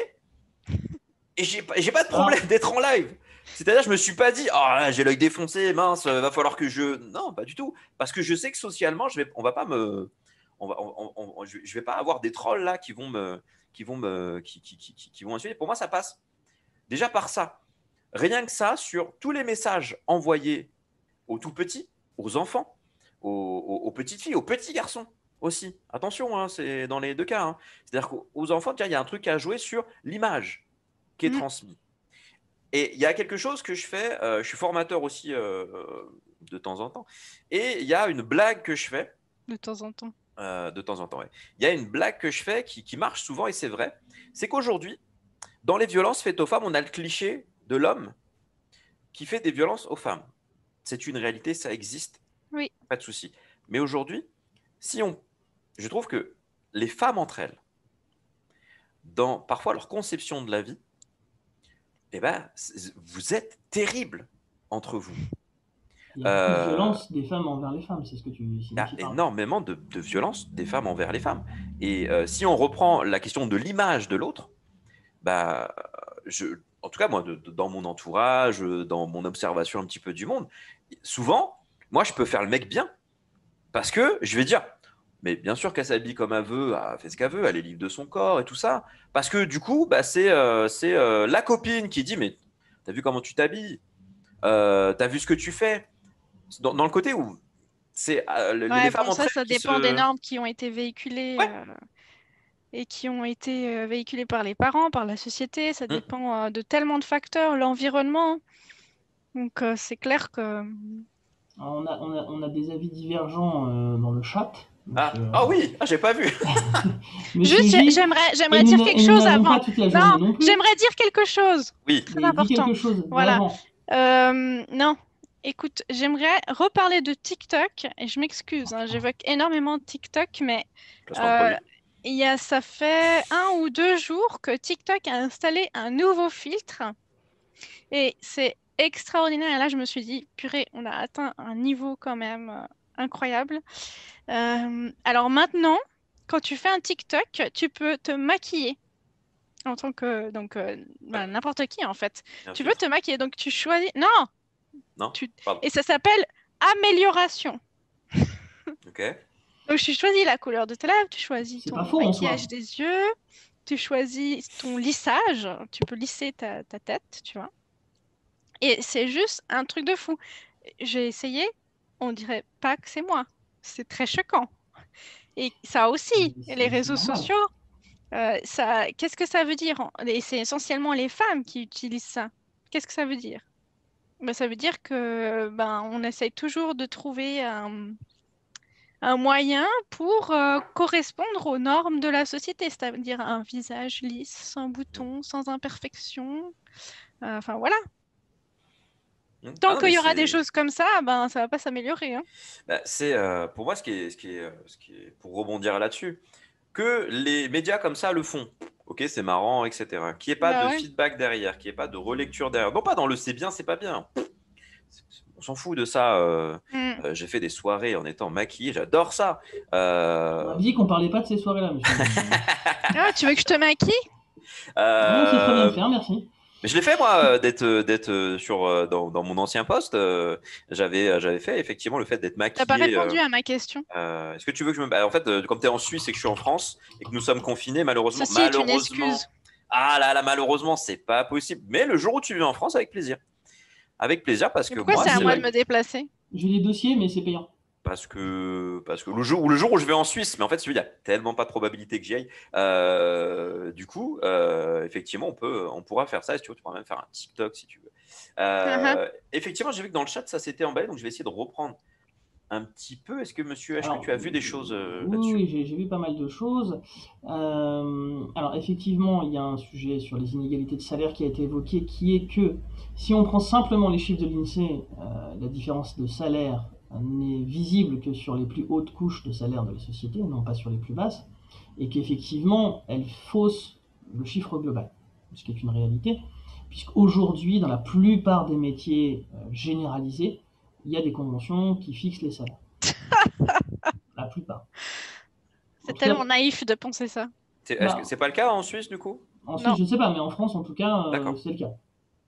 et j'ai pas, j'ai pas de problème Alors, d'être en live. C'est-à-dire, je me suis pas dit, ah, là, j'ai l'œil défoncé, mince, euh, va falloir que je. Non, pas du tout. Parce que je sais que socialement, je vais, on va pas me. On va, on- on- on- je je vais pas avoir des trolls là qui vont me. Qui vont me. Qui, qui, qui, qui- qui vont insulter. Pour moi, ça passe déjà par ça. Rien que ça, sur tous les messages envoyés aux tout petits, aux enfants, aux, aux- aux petites filles, aux petits garçons aussi. Attention, hein, c'est dans les deux cas, hein. C'est-à-dire qu'aux enfants, tiens, il y a un truc à jouer sur l'image qui est Mm. transmise. Et il y a quelque chose que je fais, euh, je suis formateur aussi euh, de temps en temps, et il y a une blague que je fais De temps en temps. euh, de temps en temps. Ouais. Il y a une blague que je fais qui, qui marche souvent, et c'est vrai, c'est qu'aujourd'hui, dans les violences faites aux femmes, on a le cliché de l'homme qui fait des violences aux femmes. C'est une réalité, ça existe, Oui. pas de souci. Mais aujourd'hui, si on, je trouve que les femmes entre elles, dans parfois leur conception de la vie, eh ben, c'est- vous êtes terribles entre vous. il y a beaucoup de Euh, violence des femmes envers les femmes, c'est ce que tu Il y a signifies par là. énormément de, de violence des femmes envers les femmes. Et euh, si on reprend la question de l'image de l'autre, bah, je, en tout cas, moi, de- de- dans mon entourage, dans mon observation un petit peu du monde, souvent, moi, je peux faire le mec bien parce que je vais dire, mais bien sûr qu'elle s'habille comme elle veut, elle fait ce qu'elle veut, elle est libre de son corps et tout ça. Parce que du coup, bah, c'est euh, c'est euh, la copine qui dit, mais t'as vu comment tu t'habilles, euh, t'as vu ce que tu fais. Dans, dans le côté où c'est euh, les, les Ouais, femmes bon, entre ça, elles ça qui dépend des se... normes qui ont été véhiculées Ouais. euh, et qui ont été euh, véhiculées par les parents, par la société. Ça Mm. dépend euh, de tellement de facteurs, l'environnement. Donc, euh, c'est clair que. Alors, on a, on a, on a des avis divergents euh, dans le chat. Donc, Ah, euh, ah oui, ah, j'ai pas vu. Monsieur Juste, j'ai- J, j'aimerais, et j'aimerais nous dire n'a- quelque et nous chose n'avons avant. pas toute la Non, journée non plus. j'aimerais dire quelque chose. Oui. Très Mais dis important. quelque chose Voilà. d'avant. Euh, non, écoute, j'aimerais reparler de TikTok et je m'excuse, hein, j'évoque énormément TikTok, mais Placement de euh, produit. il y a, ça fait un ou deux jours que TikTok a installé un nouveau filtre et c'est extraordinaire. Et là, je me suis dit, purée, on a atteint un niveau quand même euh, incroyable. Euh, alors maintenant, quand tu fais un TikTok, tu peux te maquiller en tant que donc euh, bah, Ouais, n'importe qui en fait. un Tu peux filtre. te maquiller, donc tu choisis. Non, Non? tu... Pardon. et ça s'appelle amélioration. Ok. Donc tu choisis la couleur de tes lèvres, tu choisis C'est ton pas faux en soi. maquillage des yeux, tu choisis ton lissage, tu peux lisser ta, ta tête, tu vois. Et c'est juste un truc de fou. J'ai essayé, on dirait pas que c'est moi. C'est très choquant. Et ça aussi, C'est- les c'est réseaux normal. sociaux, euh, ça, qu'est-ce que ça veut dire? Et c'est essentiellement les femmes qui utilisent ça. Qu'est-ce que ça veut dire? Ben, ça veut dire que ben, on essaye toujours de trouver un, un moyen pour euh, correspondre aux normes de la société, c'est-à-dire un visage lisse, sans boutons, sans imperfection. Euh, Enfin voilà. Mm. Ah Tant non, qu'il mais y aura des c'est, choses comme ça, ben ça va pas s'améliorer, hein. bah, c'est euh, pour moi ce qui est, ce qui est, euh, ce qui est, pour rebondir là-dessus. que les médias comme ça le font. Ok, c'est marrant, et cetera. Qu'il n'y ait pas Bah de ouais. feedback derrière, qu'il n'y ait pas de relecture derrière. Non, pas dans le c'est bien, c'est pas bien. On s'en fout de ça. euh, Mm. euh, J'ai fait des soirées en étant maquillé, j'adore ça. On Euh, m'a dit qu'on parlait pas de ces soirées-là, monsieur. Ah, tu veux que je te maquille? Non, c'est très bien euh, le faire, merci. Mais je l'ai fait moi, euh, d'être euh, d'être euh, sur euh, dans, dans mon ancien poste. euh, j'avais euh, j'avais fait effectivement le fait d'être T'as pas maquillé. euh, répondu à ma question. euh, Est-ce que tu veux que je me bah, en fait, euh, comme tu es en Suisse et que je suis en France et que nous sommes confinés, malheureusement, Ceci est une malheureusement, excuse. ah là là, malheureusement, c'est pas possible. Mais le jour où tu viens en France, avec plaisir, avec plaisir, parce Mais que pourquoi moi, c'est à c'est moi la de me déplacer? J'ai des dossiers, mais c'est payant. parce que parce que le jour ou le jour où je vais en Suisse, mais en fait, celui il y a tellement pas de probabilité que j'y aille. Euh, du coup, euh, effectivement, on peut, on pourra faire ça. Si tu veux, tu pourras même faire un TikTok si tu veux. Ah, ah. Euh, effectivement, j'ai vu que dans le chat, ça s'était emballé, donc je vais essayer de reprendre un petit peu. Est-ce que Monsieur H, que Alors, tu as vu des choses euh, euh, oui, là-dessus? oui, j'ai j'ai vu pas mal de choses. Euh, alors, effectivement, il y a un sujet sur les inégalités de salaire qui a été évoqué, qui est que si on prend simplement les chiffres de l'INSEE, euh, la différence de salaire n'est visible que sur les plus hautes couches de salaire de la société, non pas sur les plus basses, et qu'effectivement, elle fausse le chiffre global, ce qui est une réalité, puisqu'aujourd'hui, dans la plupart des métiers euh, généralisés, il y a des conventions qui fixent les salaires. La plupart. En C'est tout cas, tellement naïf de penser ça. C'est est-ce que bah, c'est pas le cas en Suisse du coup? en Suisse, Non. je ne sais pas, mais en France, en tout cas, euh, D'accord. c'est le cas.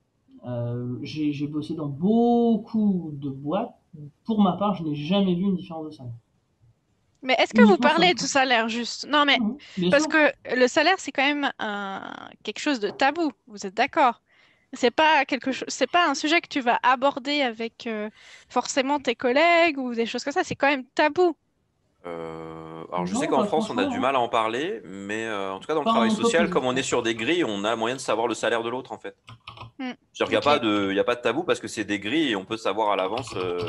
Euh, j'ai j'ai bossé dans beaucoup de boîtes. Pour ma part, je n'ai jamais vu une différence de salaire. Mais est-ce que vous Uniquement sur le parlez du prix. salaire juste? Non, mais Mhm, bien parce sûr. que le salaire, c'est quand même un- quelque chose de tabou. Vous êtes d'accord? C'est pas quelque chose, c'est pas un sujet que tu vas aborder avec euh, forcément tes collègues ou des choses comme ça. C'est quand même tabou. Euh, alors je sais Non, qu'en pas France on a franchement, du hein. mal à en parler, mais euh, en tout cas dans le Pas en travail social, entreprise, en comme tout on est cas. sur des grilles, on a moyen de savoir le salaire de l'autre en fait. Hmm. C'est-à-dire qu'il n'y a Ok. pas de, il y a pas de tabou parce que c'est des grilles et on peut savoir à l'avance euh,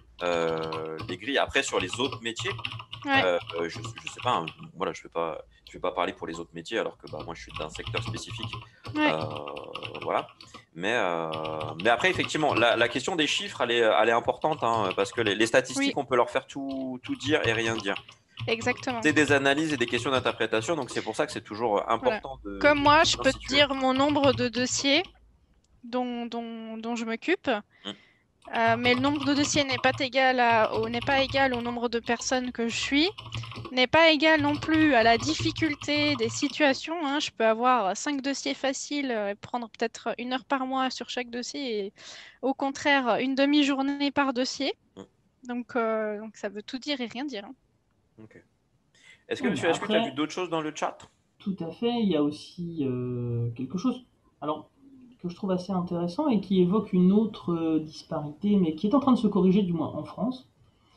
euh, les grilles. Après sur les autres métiers, Ouais. euh, je, je sais pas, hein, voilà, je vais pas, je vais pas parler pour les autres métiers alors que bah, moi je suis d'un secteur spécifique, Ouais. euh, voilà. Mais, euh, mais après effectivement, la, la question des chiffres, elle est, elle est importante hein, parce que les, les Oui, statistiques, on peut leur faire tout, tout dire et rien dire. exactement. C'est des analyses et des questions d'interprétation, donc c'est pour ça que c'est toujours Voilà. important de, Comme de moi, je bien peux te situer. dire mon nombre de dossiers dont, dont, dont je m'occupe. Mm. Euh, mais le nombre de dossiers n'est pas égal à- au, n'est pas égal au nombre de personnes que je suis, n'est pas égal non plus à la difficulté des situations, hein. Je peux avoir cinq dossiers faciles euh, et prendre peut-être une heure par mois sur chaque dossier et au contraire une demi-journée par dossier. Mm. Donc, euh, donc ça veut tout dire et rien dire, hein. Ok. Est-ce que, Oui, monsieur bah H Q, tu as vu après, d'autres choses dans le chat? tout à fait, il y a aussi euh, quelque chose, alors, que je trouve assez intéressant et qui évoque une autre euh, disparité, mais qui est en train de se corriger, du moins en France.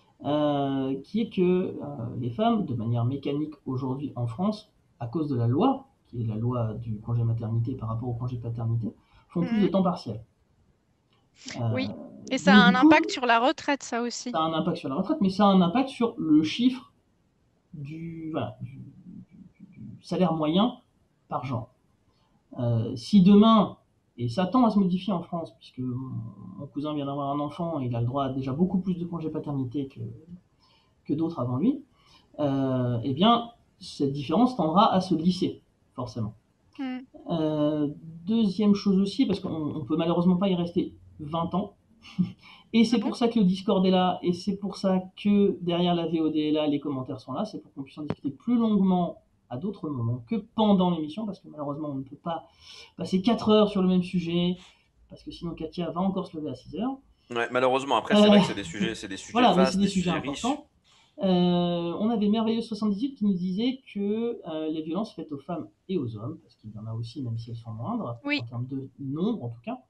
Euh, qui est que euh, les femmes, de manière mécanique aujourd'hui en France, à cause de la loi, qui est la loi du congé maternité par rapport au congé paternité, font plus de Mhm. temps partiel. Euh, Oui. Et ça a donc un du coup, impact sur la retraite, ça aussi. ça a un impact sur la retraite, mais ça a un impact sur le chiffre du, voilà, du, du salaire moyen par genre. Euh, si demain, et ça tend à se modifier en France, puisque mon, mon cousin vient d'avoir un enfant et il a le droit à déjà beaucoup plus de congé paternité que, que d'autres avant lui, euh, eh bien, cette différence tendra à se lisser, forcément. Mm. Euh, deuxième chose aussi, parce qu'on ne peut malheureusement pas y rester vingt ans, et c'est Ah bon? pour ça que le Discord est là, et c'est pour ça que derrière la V O D est là, les commentaires sont là, c'est pour qu'on puisse en discuter plus longuement à d'autres moments que pendant l'émission, parce que malheureusement on ne peut pas passer quatre heures sur le même sujet, parce que sinon Katia va encore se lever à six heures. Ouais, malheureusement, après, c'est Euh, vrai que c'est des sujets, c'est des sujets voilà, mais c'est vastes, des des sujets sujets riches. importants. Euh, on avait Merveilleuse soixante-dix-huit qui nous disait que euh, les violences faites aux femmes et aux hommes, parce qu'il y en a aussi, même si elles sont moindres, Oui. en termes de nombre en tout cas,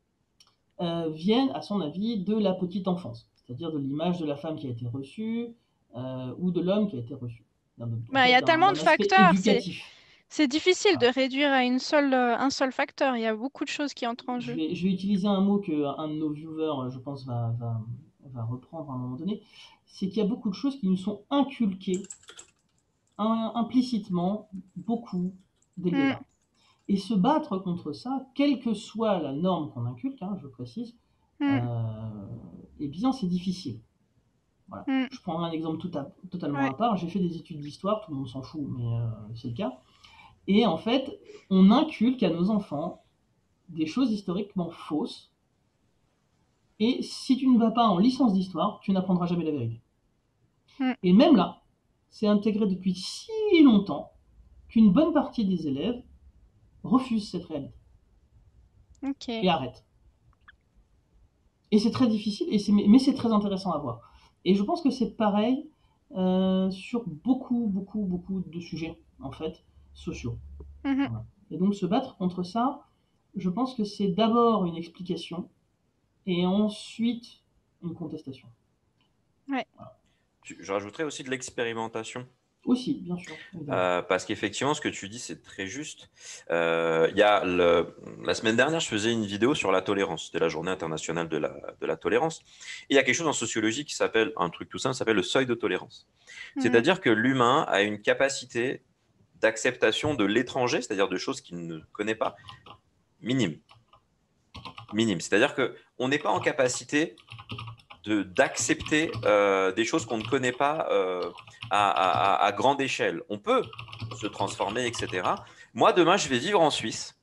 euh, viennent, à son avis, de la petite enfance, c'est-à-dire de l'image de la femme qui a été reçue euh, ou de l'homme qui a été reçu. D'un, en Bah, il fait, y a d'un, tellement d'un de aspect facteurs. C'est, éducatif. c'est difficile de Voilà. réduire à une seule, euh, un seul facteur. Il y a beaucoup de choses qui entrent en Je jeu. vais, je vais utiliser un mot que un de nos viewers, je pense, va, va, va reprendre à un moment donné. C'est qu'il y a beaucoup de choses qui nous sont inculquées un, implicitement, beaucoup, dès le Mm. départ. Et se battre contre ça, quelle que soit la norme qu'on inculque, hein, je précise, Mm. euh, eh bien c'est difficile. Voilà. Mm. Je prends un exemple tout à, totalement Ouais. à part. J'ai fait des études d'histoire, tout le monde s'en fout, mais euh, c'est le cas. Et en fait, on inculque à nos enfants des choses historiquement fausses. Et si tu ne vas pas en licence d'histoire, tu n'apprendras jamais la vérité. Mm. Et même là, c'est intégré depuis si longtemps qu'une bonne partie des élèves refusent cette réalité Ok. et arrêtent. Et c'est très difficile, et c'est, mais c'est très intéressant à voir. Et je pense que c'est pareil euh, sur beaucoup, beaucoup, beaucoup de sujets, en fait, sociaux. Mhm. Voilà. Et donc se battre contre ça, je pense que c'est d'abord une explication et ensuite une contestation. Ouais. Voilà. Tu- Je rajouterais aussi de l'expérimentation. Aussi, bien sûr. évidemment. Euh, parce qu'effectivement, ce que tu dis, c'est très juste. Euh, il y a le- la semaine dernière, je faisais une vidéo sur la tolérance. C'était la journée internationale de la, de la tolérance. Et il y a quelque chose en sociologie qui s'appelle, un truc tout simple, s'appelle le seuil de tolérance. Mhm. C'est-à-dire que l'humain a une capacité d'acceptation de l'étranger, c'est-à-dire de choses qu'il ne connaît pas, minime. Minime. C'est-à-dire qu'on n'est pas en capacité de, d'accepter euh, des choses qu'on ne connaît pas euh, à, à, à grande échelle. On peut se transformer, et cetera. Moi, demain, je vais vivre en Suisse.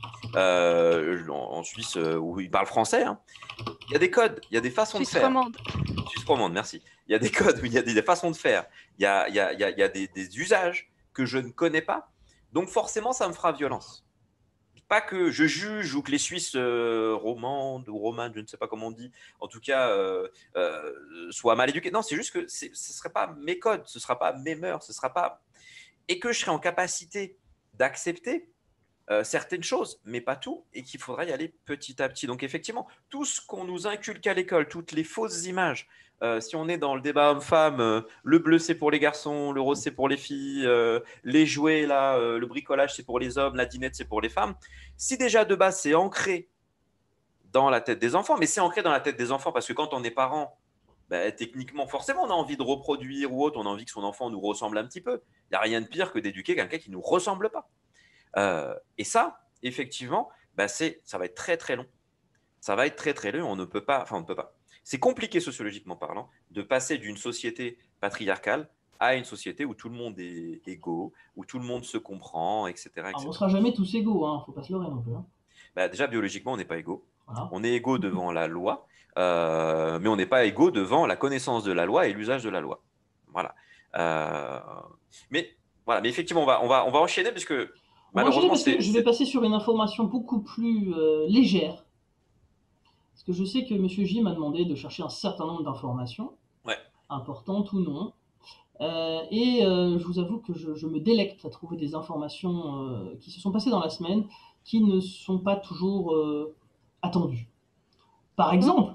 Euh, en Suisse euh, où ils parlent français. Hein. Il y a des codes, il y a des façons Suisse de faire. romande. Suisse romande, merci. Il y a des codes, il y a des, des façons de faire. Il y a, il y a, il y a, il y a des, des usages que je ne connais pas. Donc forcément, ça me fera violence. Pas que je juge ou que les Suisses euh, romandes ou romanes, je ne sais pas comment on dit, en tout cas, euh, euh, soient mal éduqués. Non, c'est juste que ce ne sera pas mes codes, ce ne sera pas mes mœurs, ce sera pas. Et que je serai en capacité d'accepter euh, certaines choses, mais pas tout, et qu'il faudra y aller petit à petit. Donc effectivement, tout ce qu'on nous inculque à l'école, toutes les fausses images, euh, si on est dans le débat homme-femme, euh, le bleu c'est pour les garçons, le rose c'est pour les filles, euh, les jouets, là, euh, le bricolage c'est pour les hommes, la dinette c'est pour les femmes, si déjà de base c'est ancré dans la tête des enfants, mais c'est ancré dans la tête des enfants parce que quand on est parent, ben, techniquement, forcément, on a envie de reproduire ou autre, on a envie que son enfant nous ressemble un petit peu. Il n'y a rien de pire que d'éduquer quelqu'un qui ne nous ressemble pas. Euh, et ça, effectivement, bah c'est, ça va être très très long. Ça va être très très long. On ne peut pas, enfin on ne peut pas. C'est compliqué sociologiquement parlant de passer d'une société patriarcale à une société où tout le monde est égaux, où tout le monde se comprend, et cetera, Alors, on ne et cetera. sera jamais tous égaux, hein, faut pas se leurrer non plus. Hein. Bah, déjà biologiquement, on n'est pas égaux. Voilà. On est égaux devant la loi, euh, mais on n'est pas égaux devant la connaissance de la loi et l'usage de la loi. Voilà. Euh, mais voilà. Mais effectivement, on va, on va, on va enchaîner parce que On va enchaîner malheureusement, parce que c'est, je vais c'est... passer sur une information beaucoup plus euh, légère. Parce que je sais que M. J m'a demandé de chercher un certain nombre d'informations, Ouais. importantes ou non. Euh, et euh, je vous avoue que je, je me délecte à trouver des informations euh, qui se sont passées dans la semaine qui ne sont pas toujours euh, attendues. Par exemple,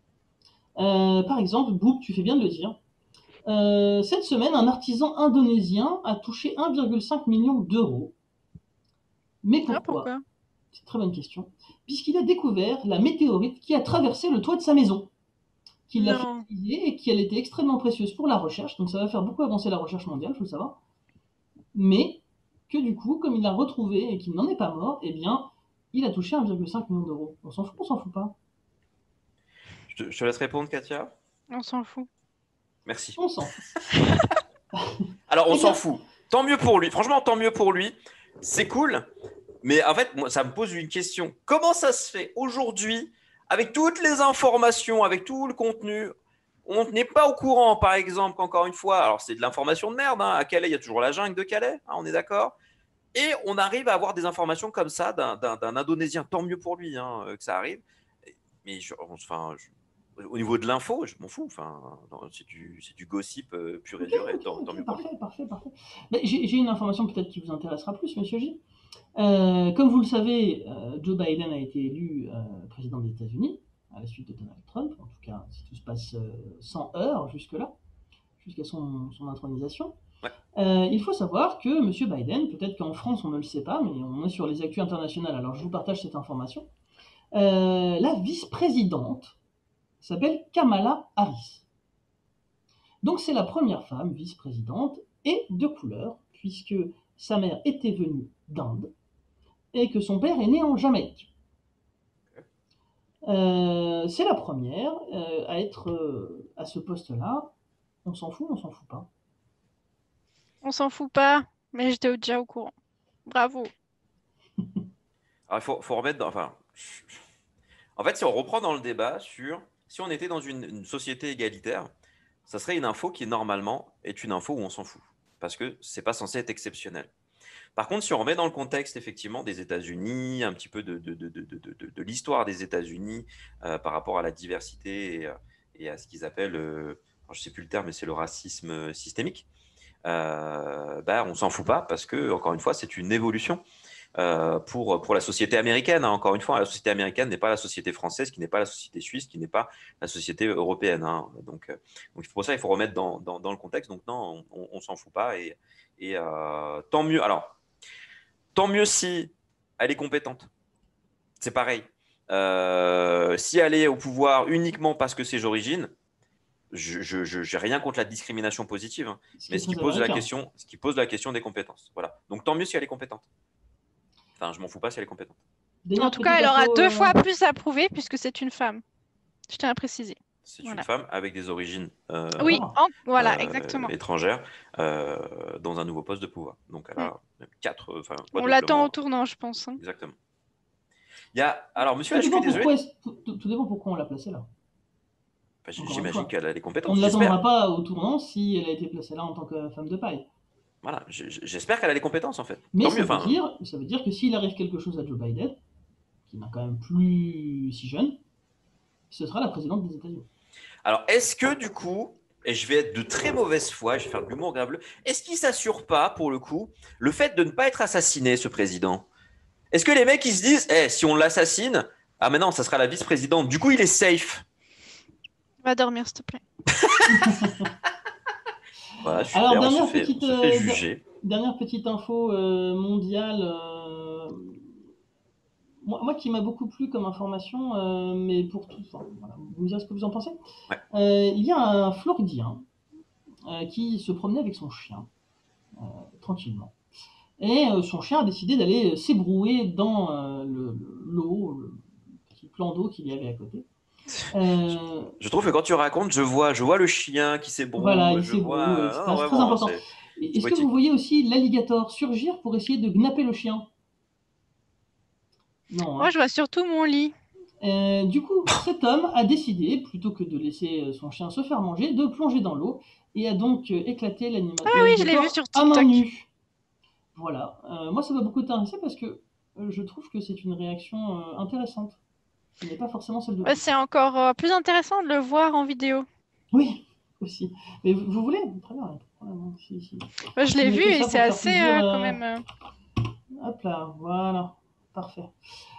euh, par exemple, Boub, tu fais bien de le dire, euh, cette semaine, un artisan indonésien a touché un virgule cinq million d'euros. Mais Ah, pourquoi? pourquoi? C'est une très bonne question. Puisqu'il a découvert la météorite qui a traversé le toit de sa maison, qu'il l'a fait Non. utiliser et qui elle était extrêmement précieuse pour la recherche. Donc ça va faire beaucoup avancer la recherche mondiale, il faut le savoir. Mais que du coup, comme il l'a retrouvé et qu'il n'en est pas mort, eh bien, il a touché un virgule cinq million d'euros. On s'en fout, on s'en fout pas. Je te, je te laisse répondre, Katia. On s'en fout. Merci. On s'en fout. Alors, on Eh s'en bien, fout. Tant mieux pour lui. Franchement, tant mieux pour lui. C'est cool. Mais en fait, moi, ça me pose une question. Comment ça se fait aujourd'hui, avec toutes les informations, avec tout le contenu, on n'est pas au courant, par exemple, qu'encore une fois, alors c'est de l'information de merde, hein, à Calais, il y a toujours la jungle de Calais, hein, on est d'accord. Et on arrive à avoir des informations comme ça d'un, d'un, d'un Indonésien. Tant mieux pour lui hein, que ça arrive. Mais je, enfin, je, au niveau de l'info, je m'en fous. Enfin, c'est du, c'est du gossip euh, pur et ok, dur, et ok, tant, tant ok, mieux pour lui. parfait, parfait, parfait. Mais j'ai j'ai une information peut-être qui vous intéressera plus, monsieur J. Euh, comme vous le savez, euh, Joe Biden a été élu euh, président des États-Unis à la suite de Donald Trump, en tout cas si tout se passe euh, sans heurts jusque-là, jusqu'à son, son intronisation. Ouais. Euh, il faut savoir que M. Biden, peut-être qu'en France on ne le sait pas, mais on est sur les actus internationales, alors je vous partage cette information. Euh, la vice-présidente s'appelle Kamala Harris. Donc c'est la première femme vice-présidente et de couleur, puisque sa mère était venue d'Inde et que son père est né en Jamaïque. Euh, c'est la première euh, à être euh, à ce poste-là On s'en fout, on s'en fout pas. On s'en fout pas, mais j'étais déjà au courant. Bravo. Alors, il faut, faut remettre dans. Enfin, en fait, si on reprend dans le débat sur si on était dans une, une société égalitaire, ça serait une info qui, normalement, est une info où on s'en fout. Parce que c'est pas censé être exceptionnel. Par contre, si on remet dans le contexte, effectivement, des États-Unis, un petit peu de, de, de, de, de, de, de l'histoire des États-Unis euh, par rapport à la diversité et, euh, et à ce qu'ils appellent, euh, je ne sais plus le terme, mais c'est le racisme systémique, euh, bah, on s'en fout pas parce que, encore une fois, c'est une évolution. Euh, pour, pour la société américaine. Hein. Encore une fois, la société américaine n'est pas la société française, qui n'est pas la société suisse, qui n'est pas la société européenne. Hein. Donc, euh, donc, pour ça, il faut remettre dans, dans, dans le contexte. Donc, non, on ne s'en fout pas. Et, et euh, tant mieux. Alors, tant mieux si elle est compétente. C'est pareil. Euh, si elle est au pouvoir uniquement parce que c'est ses origines, je n'ai rien contre la discrimination positive, hein, Ce qui mais est ce qui, très pose la américain. question, ce qui pose la question des compétences. Voilà. Donc, tant mieux si elle est compétente. Enfin, je m'en fous pas si elle est compétente. Dernière En tout cas, petite elle aura info, deux euh, fois plus à prouver puisque c'est une femme. Je tiens à préciser. C'est Voilà. une femme avec des origines euh, Oui, Voilà. en- voilà, euh, exactement. étrangères euh, dans un nouveau poste de pouvoir. Donc, elle a même quatre, enfin, On l'attend au doublement. tournant, je pense. hein. Exactement. Il y a, alors, monsieur Tout H Q, dépend désolé. pourquoi, est-ce- tout, tout- tout dépend pourquoi on l'a placée là. Enfin, j- Encore une J'imagine fois. qu'elle a les On compétences, ne j'espère. l'attendra pas au tournant si elle a été placée là en tant que femme de paille. Voilà, j- j- j'espère qu'elle a les compétences en fait. Mais Tant ça mieux. veut, Enfin, dire, ça veut dire que s'il arrive quelque chose à Joe Biden, qui n'est quand même plus si jeune, ce sera la présidente des États-Unis. alors, est-ce que du coup, et je vais être de très mauvaise foi, je vais faire de l'humour graveleux, est-ce qu'il s'assure pas pour le coup le fait de ne pas être assassiné, ce président? Est-ce que les mecs ils se disent, eh, si on l'assassine, ah mais non, ça sera la vice-présidente. Du coup, il est safe. Va dormir, s'il te plaît. Voilà, super, Alors, on se dernière fait, petite, on se fait euh, juger. dernière petite info euh, mondiale. euh, moi, moi qui m'a beaucoup plu comme information, euh, mais pour tout, enfin, voilà, vous me direz ce que vous en pensez. Ouais. Euh, il y a un Floridien euh, qui se promenait avec son chien, euh, tranquillement. Et euh, son chien a décidé d'aller s'ébrouer dans euh, le- le- l'eau, le petit plan d'eau qu'il y avait à côté. Euh, Je trouve que quand tu racontes, je vois, je vois le chien qui voilà, s'ébroue, il je vois. s'ébroue, euh, non, et cetera. C'est très vraiment, important. c'est Et c'est est-ce que vous poétique. voyez aussi l'alligator surgir pour essayer de gnapper le chien? Non, Moi, hein. je vois surtout mon lit. Euh, du coup, cet homme a décidé, plutôt que de laisser euh, son chien se faire manger, de plonger dans l'eau et a donc euh, éclaté l'anima- Ah oui, je l'ai vu l'alligator sur à main TikTok. nue. Voilà. Euh, moi, ça m'a beaucoup intéressé parce que euh, je trouve que c'est une réaction euh, intéressante, qui n'est pas forcément celle de Ouais, tous. c'est encore euh, plus intéressant de le voir en vidéo. Oui, aussi. Mais vous, vous voulez? Très bien, pas de problème, hein. Si, si. Ouais, je Si l'ai vous vu mettez et ça c'est pour faire assez plaisir, euh, euh, quand même. euh, hop là, voilà, parfait.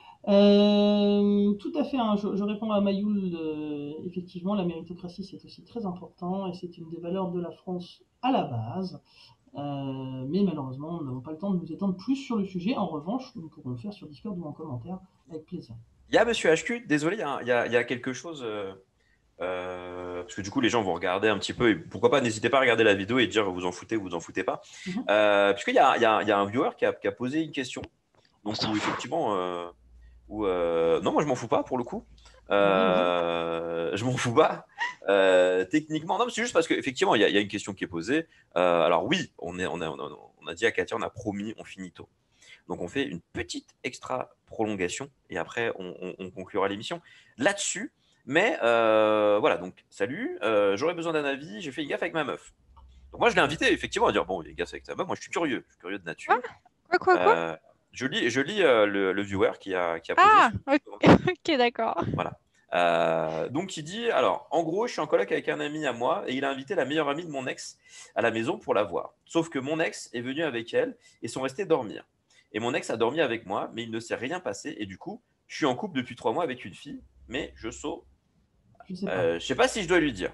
Euh, tout à fait, hein, je, je réponds à Mayoul, euh, effectivement, la méritocratie c'est aussi très important et c'est une des valeurs de la France à la base. Euh, mais malheureusement, nous n'avons pas le temps de nous étendre plus sur le sujet. En revanche, nous pourrons le faire sur Discord ou en commentaire avec plaisir. Il y a monsieur H Q, désolé, il y a, il y a- il y a quelque chose. euh, euh, parce que du coup, les gens vont regarder un petit peu. Et pourquoi pas, n'hésitez pas à regarder la vidéo et dire vous en foutez ou vous en foutez pas. Mhm. Euh, puisqu'il y a, il y, a, il y a un viewer qui a, qui a posé une question. Donc, où effectivement. euh, où, euh, non, moi, je m'en fous pas pour le coup. Euh, je m'en fous pas. Euh, techniquement, non, mais c'est juste parce qu'effectivement, il y, a- il y a une question qui est posée. Euh, alors, oui, on, est, on, a, on, a, on a dit à Katia, on a promis, on finit tôt. Donc, on fait une petite extra prolongation et après, on, on- on conclura l'émission là-dessus. Mais euh, voilà, donc, salut, euh, j'aurais besoin d'un avis, j'ai fait une gaffe avec ma meuf. Donc, moi, je l'ai invité effectivement à dire bon, il y a une gaffe avec ta meuf, moi, je suis curieux, je suis curieux de nature. Quoi, quoi, quoi? Euh, je lis, je lis euh, le, le viewer qui a, qui a posé Ah, ce ok, commentaire. ok, d'accord. Voilà. Euh, donc, il dit alors, en gros, je suis en coloc avec un ami à moi et il a invité la meilleure amie de mon ex à la maison pour la voir. Sauf que mon ex est venu avec elle et sont restés dormir. Et mon ex a dormi avec moi, mais il ne s'est rien passé. Et du coup, je suis en couple depuis trois mois avec une fille, mais je saute. Je sais pas. Euh, je sais pas si je dois lui dire.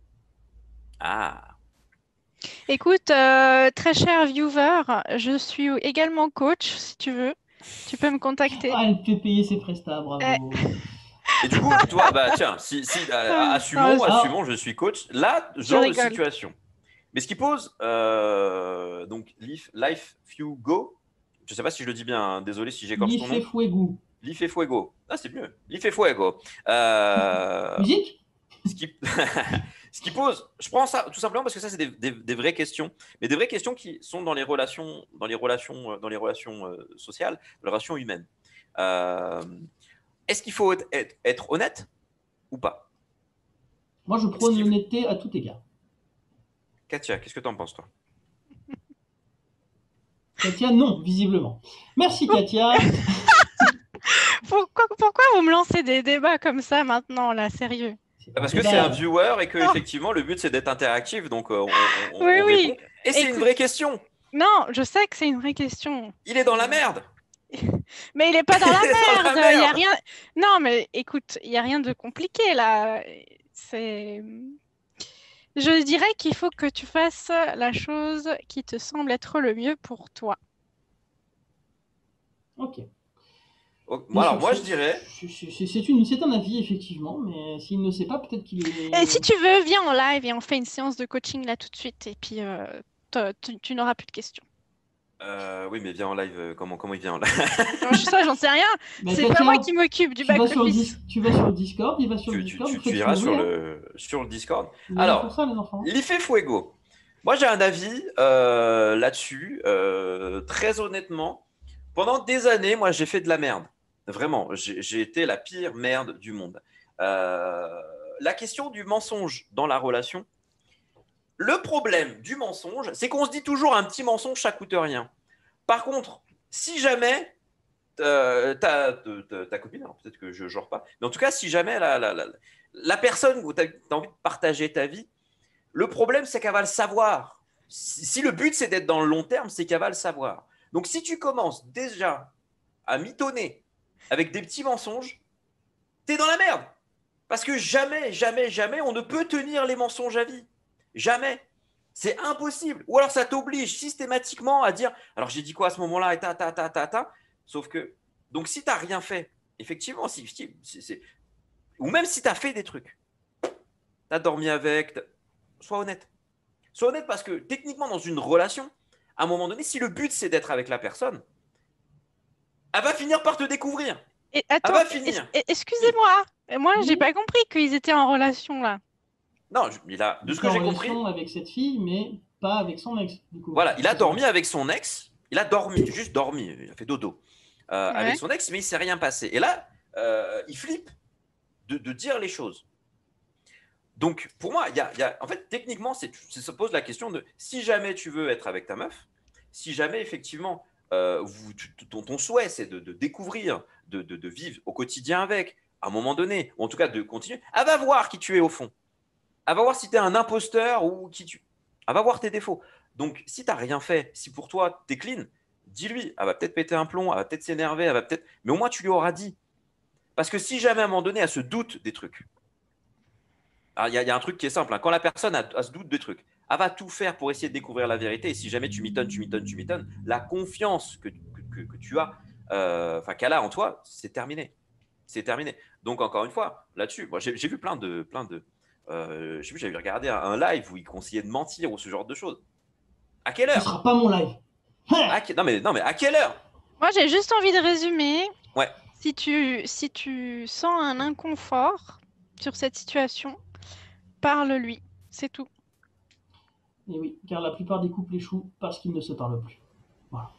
Ah, Écoute, euh, très cher viewer, je suis également coach, si tu veux. Tu peux me contacter. Ah, elle peut payer ses prestats, bravo. et du coup, toi, bah tiens, si, si, euh, Ah, assumons, je- assumons, je suis coach. Là, genre de rigole. situation. Mais ce qui pose, euh, donc, Life, Life Few Go, je sais pas si je le dis bien, hein, désolé si j'écorche ton L'Ife nom. Fuego. Life Fuego. Ah, c'est mieux. Life Fuego. Euh, Musique? ce, qui... Ce qui pose, je prends ça tout simplement parce que ça, c'est des, des- des vraies questions, mais des vraies questions qui sont dans les relations, dans les relations, euh, dans les relations euh, sociales, dans les relations humaines. Euh, Est-ce qu'il faut être, être- être honnête ou pas? Moi, je Est-ce prône qu'il- l'honnêteté à tout égard. Katia, qu'est-ce que tu en penses, toi? Katia, non, visiblement. Merci, Katia. Pourquoi, pourquoi vous me lancez des débats comme ça maintenant, là, sérieux? C'est Ah, pas un parce que c'est un débat. viewer et que Non. effectivement le but c'est d'être interactif, donc euh, on, on- Oui, on oui. répond. Et c'est une Écoute, vraie question. non, je sais que c'est une vraie question. Il est dans la merde. Mais il n'est pas dans la Il est dans la merde. Il y a merde. rien. Non, mais écoute, il n'y a rien de compliqué là. C'est. Je dirais qu'il faut que tu fasses la chose qui te semble être le mieux pour toi. Ok. Oh, moi, alors moi je dirais, C'est c'est- c'est une- c'est un avis, effectivement, mais s'il ne sait pas, peut-être qu'il est. Et si tu veux, viens en live et on fait une séance de coaching là tout de suite. Et puis, euh, te- tu, tu n'auras plus de questions. euh, oui mais viens en live, euh, comment, comment il vient en live? Non, je ça, j'en sais rien. Bah, C'est Katia, pas moi qui m'occupe du tu vas, sur le back-office. dis- tu vas sur le Discord, il va sur le tu, tu, Discord, tu, vous faites tu ce que iras vous sur voulez, hein. le, sur le Discord. Vous êtes là pour Alors, ça, les enfants. l'effet Fuego. Moi j'ai un avis euh, là-dessus, euh, très honnêtement. Pendant des années, moi j'ai fait de la merde. Vraiment, j'ai j'ai été la pire merde du monde. Euh, la question du mensonge dans la relation. Le problème du mensonge, c'est qu'on se dit toujours un petit mensonge, ça coûte rien. Par contre, si jamais euh, ta, ta, ta copine, alors peut-être que je ne jure pas, mais en tout cas, si jamais la, la, la, la personne où tu as envie de partager ta vie, le problème, c'est qu'elle va le savoir. Si, si le but, c'est d'être dans le long terme, c'est qu'elle va le savoir. Donc, si tu commences déjà à mitonner avec des petits mensonges, tu es dans la merde. Parce que jamais, jamais, jamais, on ne peut tenir les mensonges à vie. Jamais. C'est impossible. Ou alors ça t'oblige systématiquement à dire alors j'ai dit quoi à ce moment-là et ta ta ta ta ta. Sauf que donc si tu n'as rien fait, effectivement, si, si, si, si, ou même si tu as fait des trucs, tu as dormi avec, t'as- sois honnête. Sois honnête parce que techniquement dans une relation, à un moment donné, si le but c'est d'être avec la personne, elle va finir par te découvrir. Et Elle attends, va es- finir. es- excusez-moi. Moi, j'ai Oui. pas compris qu'ils étaient en relation là. Non, je- il a, de Il ce était que en j'ai compris, relation avec cette fille, mais pas avec son ex, du coup. voilà, il a C'est dormi ça. avec son ex. Il a dormi, juste dormi. Il a fait dodo euh, Ouais. avec son ex, mais il s'est rien passé. Et là, euh, il flippe de, de dire les choses. Donc, pour moi, il y a, il y a- en fait, techniquement, c'est, c'est- ça pose la question de si jamais tu veux être avec ta meuf, si jamais effectivement euh, vous, tu- ton, ton souhait c'est de, de découvrir, de, de- de vivre au quotidien avec, à un moment donné, ou en tout cas de continuer, elle va voir qui tu es au fond. Elle va voir si tu es un imposteur ou qui tu. Elle va voir tes défauts. Donc, si tu n'as rien fait, si pour toi, tu es clean, dis-lui. Elle va peut-être péter un plomb, elle va peut-être s'énerver, elle va peut-être. Mais au moins, tu lui auras dit. Parce que si jamais à un moment donné, elle se doute des trucs. Il y, y, a un truc qui est simple. Hein. Quand la personne a, a se doute des trucs, elle va tout faire pour essayer de découvrir la vérité. Et si jamais tu mitonnes, tu mitonnes, tu mitonnes, la confiance que, que, que, que tu as, euh, enfin qu'elle a en toi, c'est terminé. C'est terminé. Donc, encore une fois, là-dessus, moi, j'ai, j'ai vu plein de. Plein de euh, je sais plus, j'avais regardé un, un live où il conseillait de mentir ou ce genre de choses. À quelle Ce heure sera pas mon live. à que... non, mais, non, mais à quelle heure Moi, j'ai juste envie de résumer. Ouais. Si tu, si tu sens un inconfort sur cette situation, parle-lui. C'est tout. Et oui, car la plupart des couples échouent parce qu'ils ne se parlent plus. Voilà.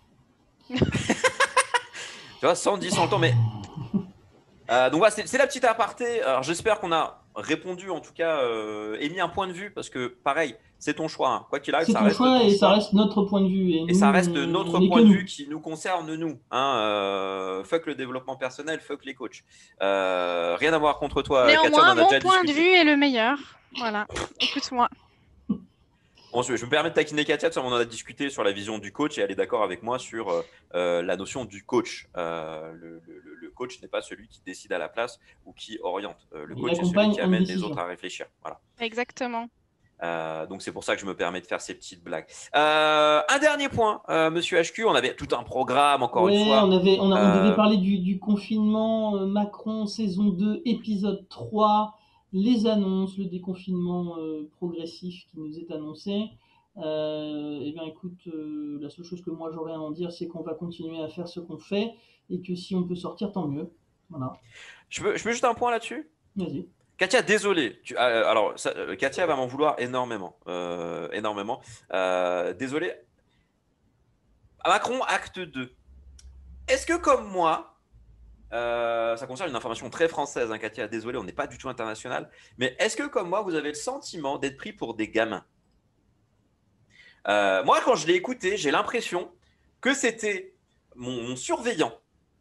Tu vois, cent dix, cent ans, mais. Euh, donc voilà, c'est, c'est la petite aparté. Alors j'espère qu'on a répondu, en tout cas, euh, émis un point de vue, parce que pareil, c'est ton choix. Hein. Quoi qu'il arrive, C'est ça ton reste choix ton et choix. ça reste notre point de vue. Et, Et nous, ça reste on- notre on est point que de nous. vue qui nous concerne, nous. Hein, euh, fuck le développement personnel, fuck les coachs. Euh, rien à voir contre toi, Katia, on Néanmoins, en a mon déjà point de discuté. vue est le meilleur. Voilà. Écoute-moi. Bon, je, je me permets de taquiner Katia, on en a discuté sur la vision du coach et elle est d'accord avec moi sur euh, euh, la notion du coach. Euh, le, le, le coach n'est pas celui qui décide à la place ou qui oriente. Euh, le Il coach est celui accompagne qui en amène les décision. autres à réfléchir. Voilà. Exactement. Euh, donc c'est pour ça que je me permets de faire ces petites blagues. Euh, un dernier point, euh, Monsieur H Q, on avait tout un programme encore Ouais, une fois. on, avait, on, a, on Euh, devait parler du, du confinement, euh, Macron, saison deux, épisode trois, les annonces, le déconfinement euh, progressif qui nous est annoncé. Euh, eh bien, écoute, euh, la seule chose que moi j'aurais à en dire, c'est qu'on va continuer à faire ce qu'on fait et que si on peut sortir, tant mieux. Voilà, je, veux, je veux juste un point là-dessus. vas-y. Katia, désolé. Tu, euh, alors, ça, euh, Katia va m'en vouloir énormément. Euh, énormément. Euh, désolé. Macron, acte deux. Est-ce que, comme moi, euh, ça concerne une information très française, hein, Katia, désolé, on n'est pas du tout international, mais est-ce que, comme moi, vous avez le sentiment d'être pris pour des gamins? Euh, Moi, quand je l'ai écouté, j'ai l'impression que c'était mon, mon surveillant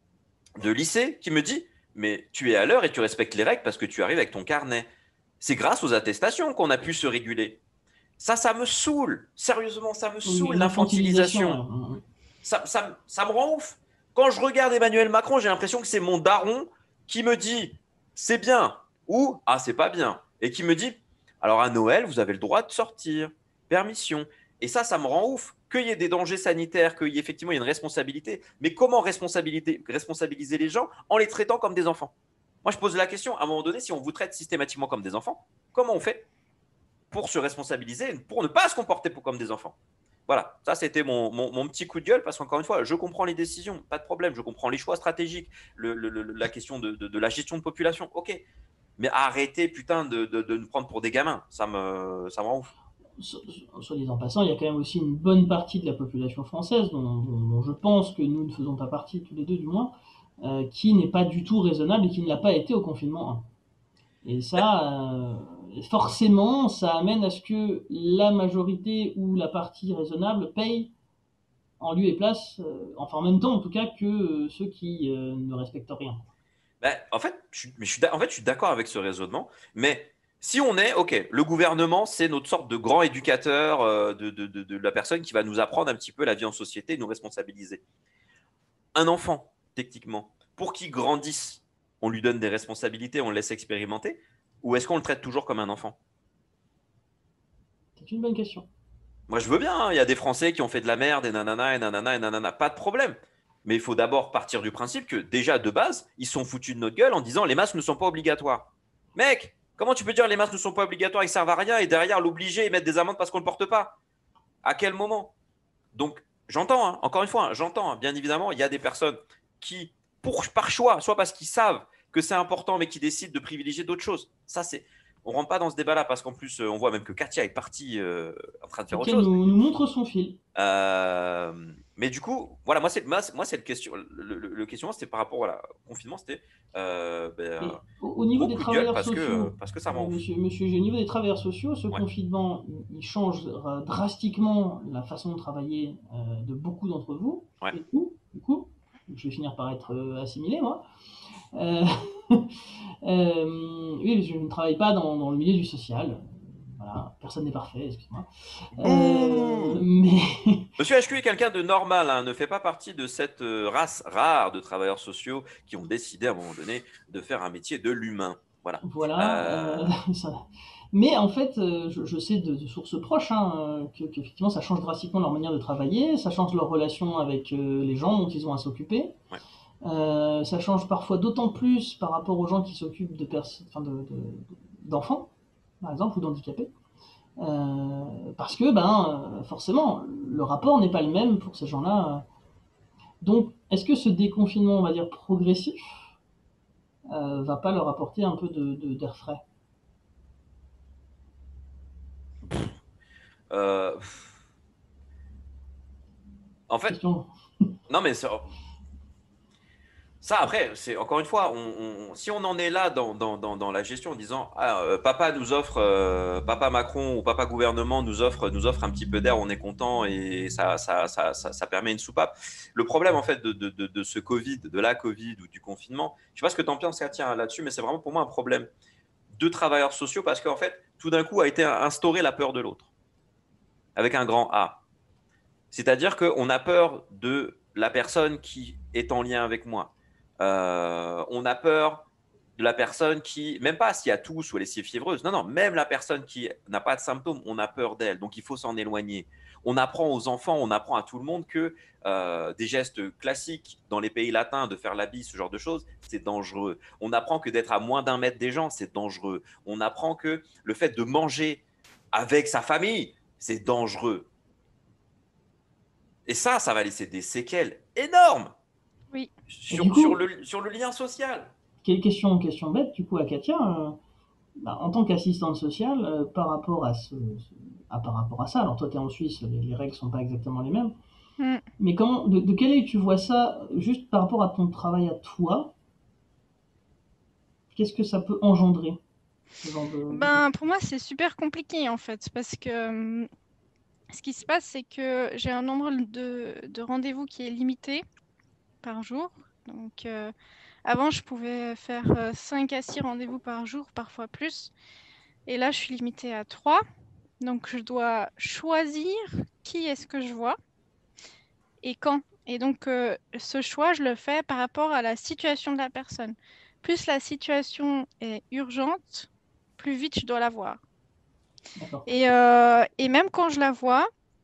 de lycée qui me dit mais tu es à l'heure et tu respectes les règles parce que tu arrives avec ton carnet. C'est grâce aux attestations qu'on a pu se réguler. Ça, ça me saoule. Sérieusement, ça me Oui, saoule une infantilisation. l'infantilisation. Ouais. Ça, ça, ça me rend ouf. Quand je regarde Emmanuel Macron, j'ai l'impression que c'est mon daron qui me dit c'est bien ou ah c'est pas bien et qui me dit alors à Noël vous avez le droit de sortir, permission. Et ça, ça me rend ouf. Qu'il y ait des dangers sanitaires, qu'il y ait effectivement une responsabilité. Mais comment responsabiliser les gens en les traitant comme des enfants? Moi, je pose la question, à un moment donné, si on vous traite systématiquement comme des enfants, comment on fait pour se responsabiliser, pour ne pas se comporter comme des enfants? Voilà, ça c'était mon, mon, mon petit coup de gueule parce qu'encore une fois, je comprends les décisions, pas de problème, je comprends les choix stratégiques, le, le, le, la question de, de, de la gestion de population, ok. Mais arrêtez putain de, de, de nous prendre pour des gamins, ça me, ça me rend ouf. Soit dit en passant, il y a quand même aussi une bonne partie de la population française, dont, dont, dont je pense que nous ne faisons pas partie, tous les deux du moins, euh, qui n'est pas du tout raisonnable et qui ne l'a pas été au confinement un. Et ça, euh, forcément, ça amène à ce que la majorité ou la partie raisonnable paye en lieu et place, euh, enfin en même temps en tout cas, que euh, ceux qui euh, ne respectent rien. Ben, en fait, je, mais je suis, en fait, je suis d'accord avec ce raisonnement, mais si on est, ok, le gouvernement, c'est notre sorte de grand éducateur euh, de, de, de, de la personne qui va nous apprendre un petit peu la vie en société, nous responsabiliser. Un enfant, techniquement, pour qu'il grandisse, on lui donne des responsabilités, on le laisse expérimenter, ou est-ce qu'on le traite toujours comme un enfant? C'est une bonne question. Moi, je veux bien, hein, il y a des Français qui ont fait de la merde, et nanana, et nanana, et nanana, pas de problème. Mais il faut d'abord partir du principe que, déjà, de base, ils sont foutus de notre gueule en disant les masques ne sont pas obligatoires. Mec, comment tu peux dire les masques ne sont pas obligatoires, ils servent à rien, et derrière l'obliger et mettre des amendes parce qu'on ne le porte pas? À quel moment? Donc, j'entends, hein, encore une fois, hein, j'entends, hein, bien évidemment, il y a des personnes qui, pour, par choix, soit parce qu'ils savent que c'est important, mais qui décident de privilégier d'autres choses. Ça, c'est. On ne rentre pas dans ce débat-là parce qu'en plus, euh, on voit même que Katia est partie euh, en train de faire autre Lequel chose. nous, nous montre son fil. Euh, mais du coup, voilà, moi, c'est, moi, c'est, moi, c'est le question. Le, le, le questionnement, c'était par rapport voilà, au confinement, c'était euh, ben, au, au niveau gros des coup de gueule travailleurs parce sociaux, que, parce que ça euh, rend ouf. monsieur, monsieur G, au niveau des travailleurs sociaux, ce Ouais. confinement, il change euh, drastiquement la façon de travailler euh, de beaucoup d'entre vous. Ouais. Et tout, du coup, je vais finir par être euh, assimilé, moi. Euh, euh, oui, je ne travaille pas dans, dans le milieu du social. Voilà, personne n'est parfait, excuse-moi. Euh, mais Monsieur H Q est quelqu'un de normal, hein, ne fait pas partie de cette euh, race rare de travailleurs sociaux qui ont décidé à un moment donné de faire un métier de l'humain. Voilà. Voilà. Euh... Euh, ça... Mais en fait, euh, je, je, sais de, de sources proches hein, que, qu'effectivement ça change drastiquement leur manière de travailler, ça change leur relation avec euh, les gens dont ils ont à s'occuper. Ouais. Euh, ça change parfois d'autant plus par rapport aux gens qui s'occupent de pers- enfin de, de, d'enfants, par exemple, ou d'handicapés. Euh, parce que, ben, forcément, le rapport n'est pas le même pour ces gens-là. Donc, est-ce que ce déconfinement, on va dire, progressif, euh, va pas leur apporter un peu de, de, d'air frais? Euh... En fait, Question. non mais ça, ça après, c'est encore une fois, on, on, si on en est là dans, dans, dans, dans la gestion en disant ah, euh, papa nous offre, euh, papa Macron ou papa gouvernement nous offre, nous offre un petit peu d'air, on est content et ça, ça, ça, ça, ça permet une soupape. Le problème en fait de, de, de, de ce Covid, de la Covid ou du confinement, je sais pas ce que tu en penses Katia là-dessus, mais c'est vraiment pour moi un problème de travailleurs sociaux parce qu'en fait, tout d'un coup a été instaurée la peur de l'autre avec un grand A. C'est-à-dire qu'on a peur de la personne qui est en lien avec moi. Euh, on a peur de la personne qui, même pas s'il y a tous ou elle est fiévreuse, non, non, même la personne qui n'a pas de symptômes, on a peur d'elle, donc il faut s'en éloigner. On apprend aux enfants, on apprend à tout le monde que euh, des gestes classiques dans les pays latins, de faire la bise, ce genre de choses, c'est dangereux. On apprend que d'être à moins d'un mètre des gens, c'est dangereux. On apprend que le fait de manger avec sa famille, c'est dangereux. Et ça, ça va laisser des séquelles énormes oui. sur, coup, sur, le, sur le lien social. Question, question bête, du coup, à Katia. Euh, bah, en tant qu'assistante sociale, euh, par rapport à ce, ce- ah, par rapport à ça, alors toi tu es en Suisse, les, les règles sont pas exactement les mêmes, Mm. mais comment, de, de quel œil tu vois ça, juste par rapport à ton travail à toi, qu'est-ce que ça peut engendrer, ce genre de, de Ben, questions? pour moi, c'est super compliqué en fait, parce que hum, ce qui se passe, c'est que j'ai un nombre de, de rendez-vous qui est limité par jour. Donc, euh, avant, je pouvais faire euh, cinq à six rendez-vous par jour, parfois plus. Et là, je suis limitée à trois. Donc, je dois choisir qui est-ce que je vois et quand. Et donc, euh, ce choix, je le fais par rapport à la situation de la personne. Plus la situation est urgente, plus vite je dois la voir. D'accord. Et, euh, et même quand je la vois,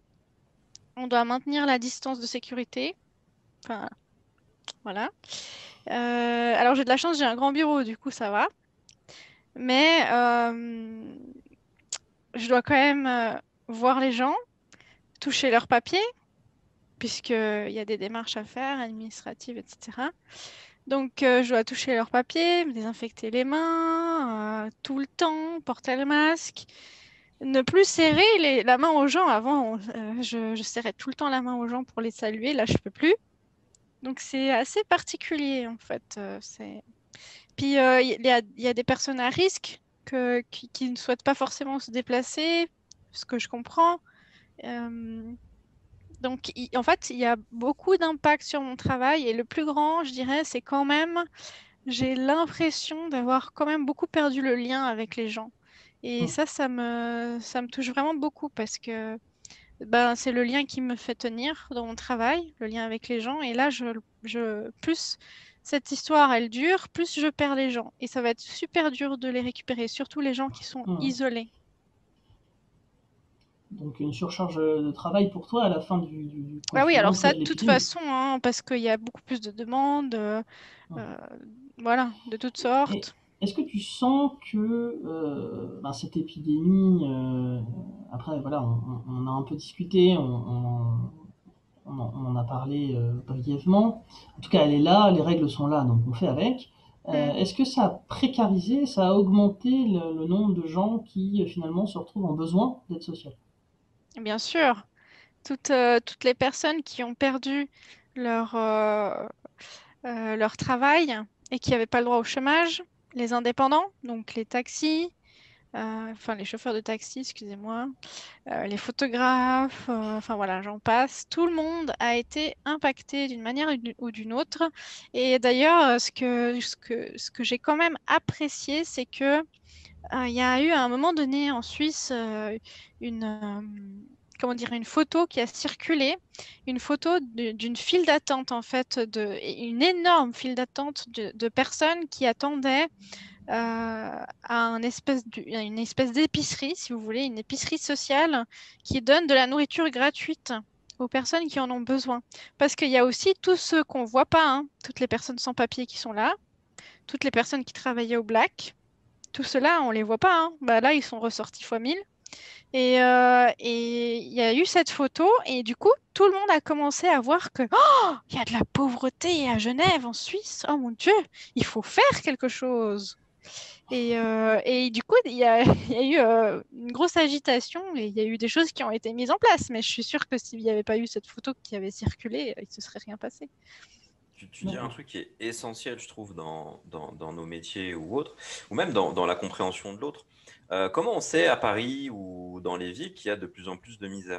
on doit maintenir la distance de sécurité. Enfin, voilà. Euh, alors, j'ai de la chance, j'ai un grand bureau, du coup, ça va. Mais euh, je dois quand même euh, voir les gens, toucher leurs papiers, puisqu'il y a des démarches à faire, administratives, et cetera. Donc, euh, je dois toucher leurs papiers, me désinfecter les mains, euh, tout le temps, porter le masque. Ne plus serrer les- la main aux gens. Avant, on- euh, je, je serrais tout le temps la main aux gens pour les saluer. Là, je peux plus. Donc, c'est assez particulier, en fait. euh, c'est... Puis, euh, il y a, il y a des personnes à risque que, qui, qui ne souhaitent pas forcément se déplacer, ce que je comprends. Euh, donc, il- en fait, il y a beaucoup d'impact sur mon travail. Et le plus grand, je dirais, c'est quand même, j'ai l'impression d'avoir quand même beaucoup perdu le lien avec les gens. Et Hmm. ça, ça me, ça me touche vraiment beaucoup parce que ben, c'est le lien qui me fait tenir dans mon travail, le lien avec les gens. Et là, je, je, plus cette histoire, elle dure, plus je perds les gens. Et ça va être super dur de les récupérer, surtout les gens qui sont Hmm. isolés. Donc une surcharge de travail pour toi à la fin du, du- du Ah oui, confinement, alors en tout cas ça, de de toute l'épidémie. façon, hein, parce qu'il y a beaucoup plus de demandes, euh, Hmm. euh, voilà, de toutes Et sortes. est-ce que tu sens que euh, ben, cette épidémie, euh, après voilà, on, on- on a un peu discuté, on, on- on en, on en a parlé euh, brièvement. En tout cas, elle est là, les règles sont là, donc on fait avec. Euh, Hmm. est-ce que ça a précarisé, ça a augmenté le, le nombre de gens qui euh, finalement se retrouvent en besoin d'aide sociale? Bien sûr, toutes, euh, toutes les personnes qui ont perdu leur, euh, euh, leur travail et qui n'avaient pas le droit au chômage, les indépendants, donc les taxis, euh, enfin les chauffeurs de taxi, excusez-moi, euh, les photographes, euh, enfin voilà, j'en passe. Tout le monde a été impacté d'une manière ou d'une autre. Et d'ailleurs, euh, ce que, ce que, ce que j'ai quand même apprécié, c'est que euh, il y a eu à un moment donné en Suisse euh, une, euh, comment dire, une photo qui a circulé, une photo de- d'une file d'attente en fait, de, une énorme file d'attente de, de personnes qui attendaient euh, à un espèce de- à une espèce d'épicerie, si vous voulez, une épicerie sociale qui donne de la nourriture gratuite aux personnes qui en ont besoin. Parce qu'il y a aussi tous ceux qu'on voit pas, hein, toutes les personnes sans papier qui sont là, toutes les personnes qui travaillaient au black. Tout cela, on les voit pas, hein. Bah là, ils sont ressortis fois mille. Et euh, et il y a eu cette photo, et du coup, tout le monde a commencé à voir que oh, il y a de la pauvreté à Genève, en Suisse. Oh mon Dieu, il faut faire quelque chose. Et, euh, et du coup, il y a, il y a eu euh, une grosse agitation et il y a eu des choses qui ont été mises en place. Mais je suis sûre que s'il n'y avait pas eu cette photo qui avait circulé, il ne se serait rien passé. Tu, tu dis un D'accord. truc qui est essentiel, je trouve, dans, dans, dans nos métiers ou autres, ou même dans, dans la compréhension de l'autre. Euh, comment on sait à Paris ou dans les villes qu'il y a de plus en plus de misère?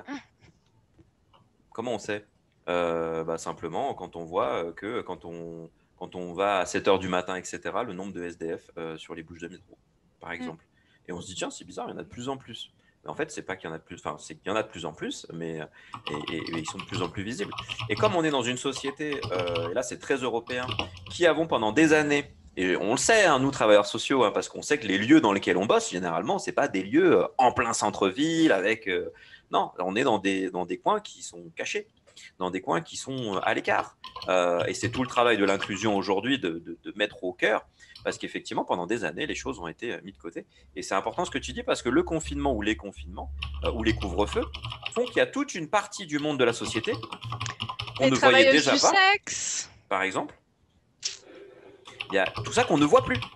Comment on sait? Euh, bah, simplement quand on voit euh, que quand on, quand on va à sept heures du matin, et cetera, le nombre de S D F euh, sur les bouches de métro, par Mm. exemple. Et on se dit, tiens, c'est bizarre, il y en a de plus en plus. Mais en fait, c'est pas qu'il y en a de plus, enfin, c'est qu'il y en a de plus en plus, mais et, et- et ils sont de plus en plus visibles. Et comme on est dans une société, euh, et là c'est très européen, qui avons pendant des années, et on le sait, hein, nous travailleurs sociaux, hein, parce qu'on sait que les lieux dans lesquels on bosse, généralement, c'est pas des lieux euh, en plein centre-ville avec euh, non, on est dans des, dans des coins qui sont cachés, dans des coins qui sont à l'écart. Euh, et c'est tout le travail de l'inclusion aujourd'hui de, de, de mettre au cœur, parce qu'effectivement, pendant des années, les choses ont été mises de côté. Et c'est important ce que tu dis, parce que le confinement ou les confinements, euh, ou les couvre-feux, font qu'il y a toute une partie du monde de la société qu'on Les ne voyait travailleuses déjà du pas, sexe. par exemple. Il y a tout ça qu'on ne voit plus.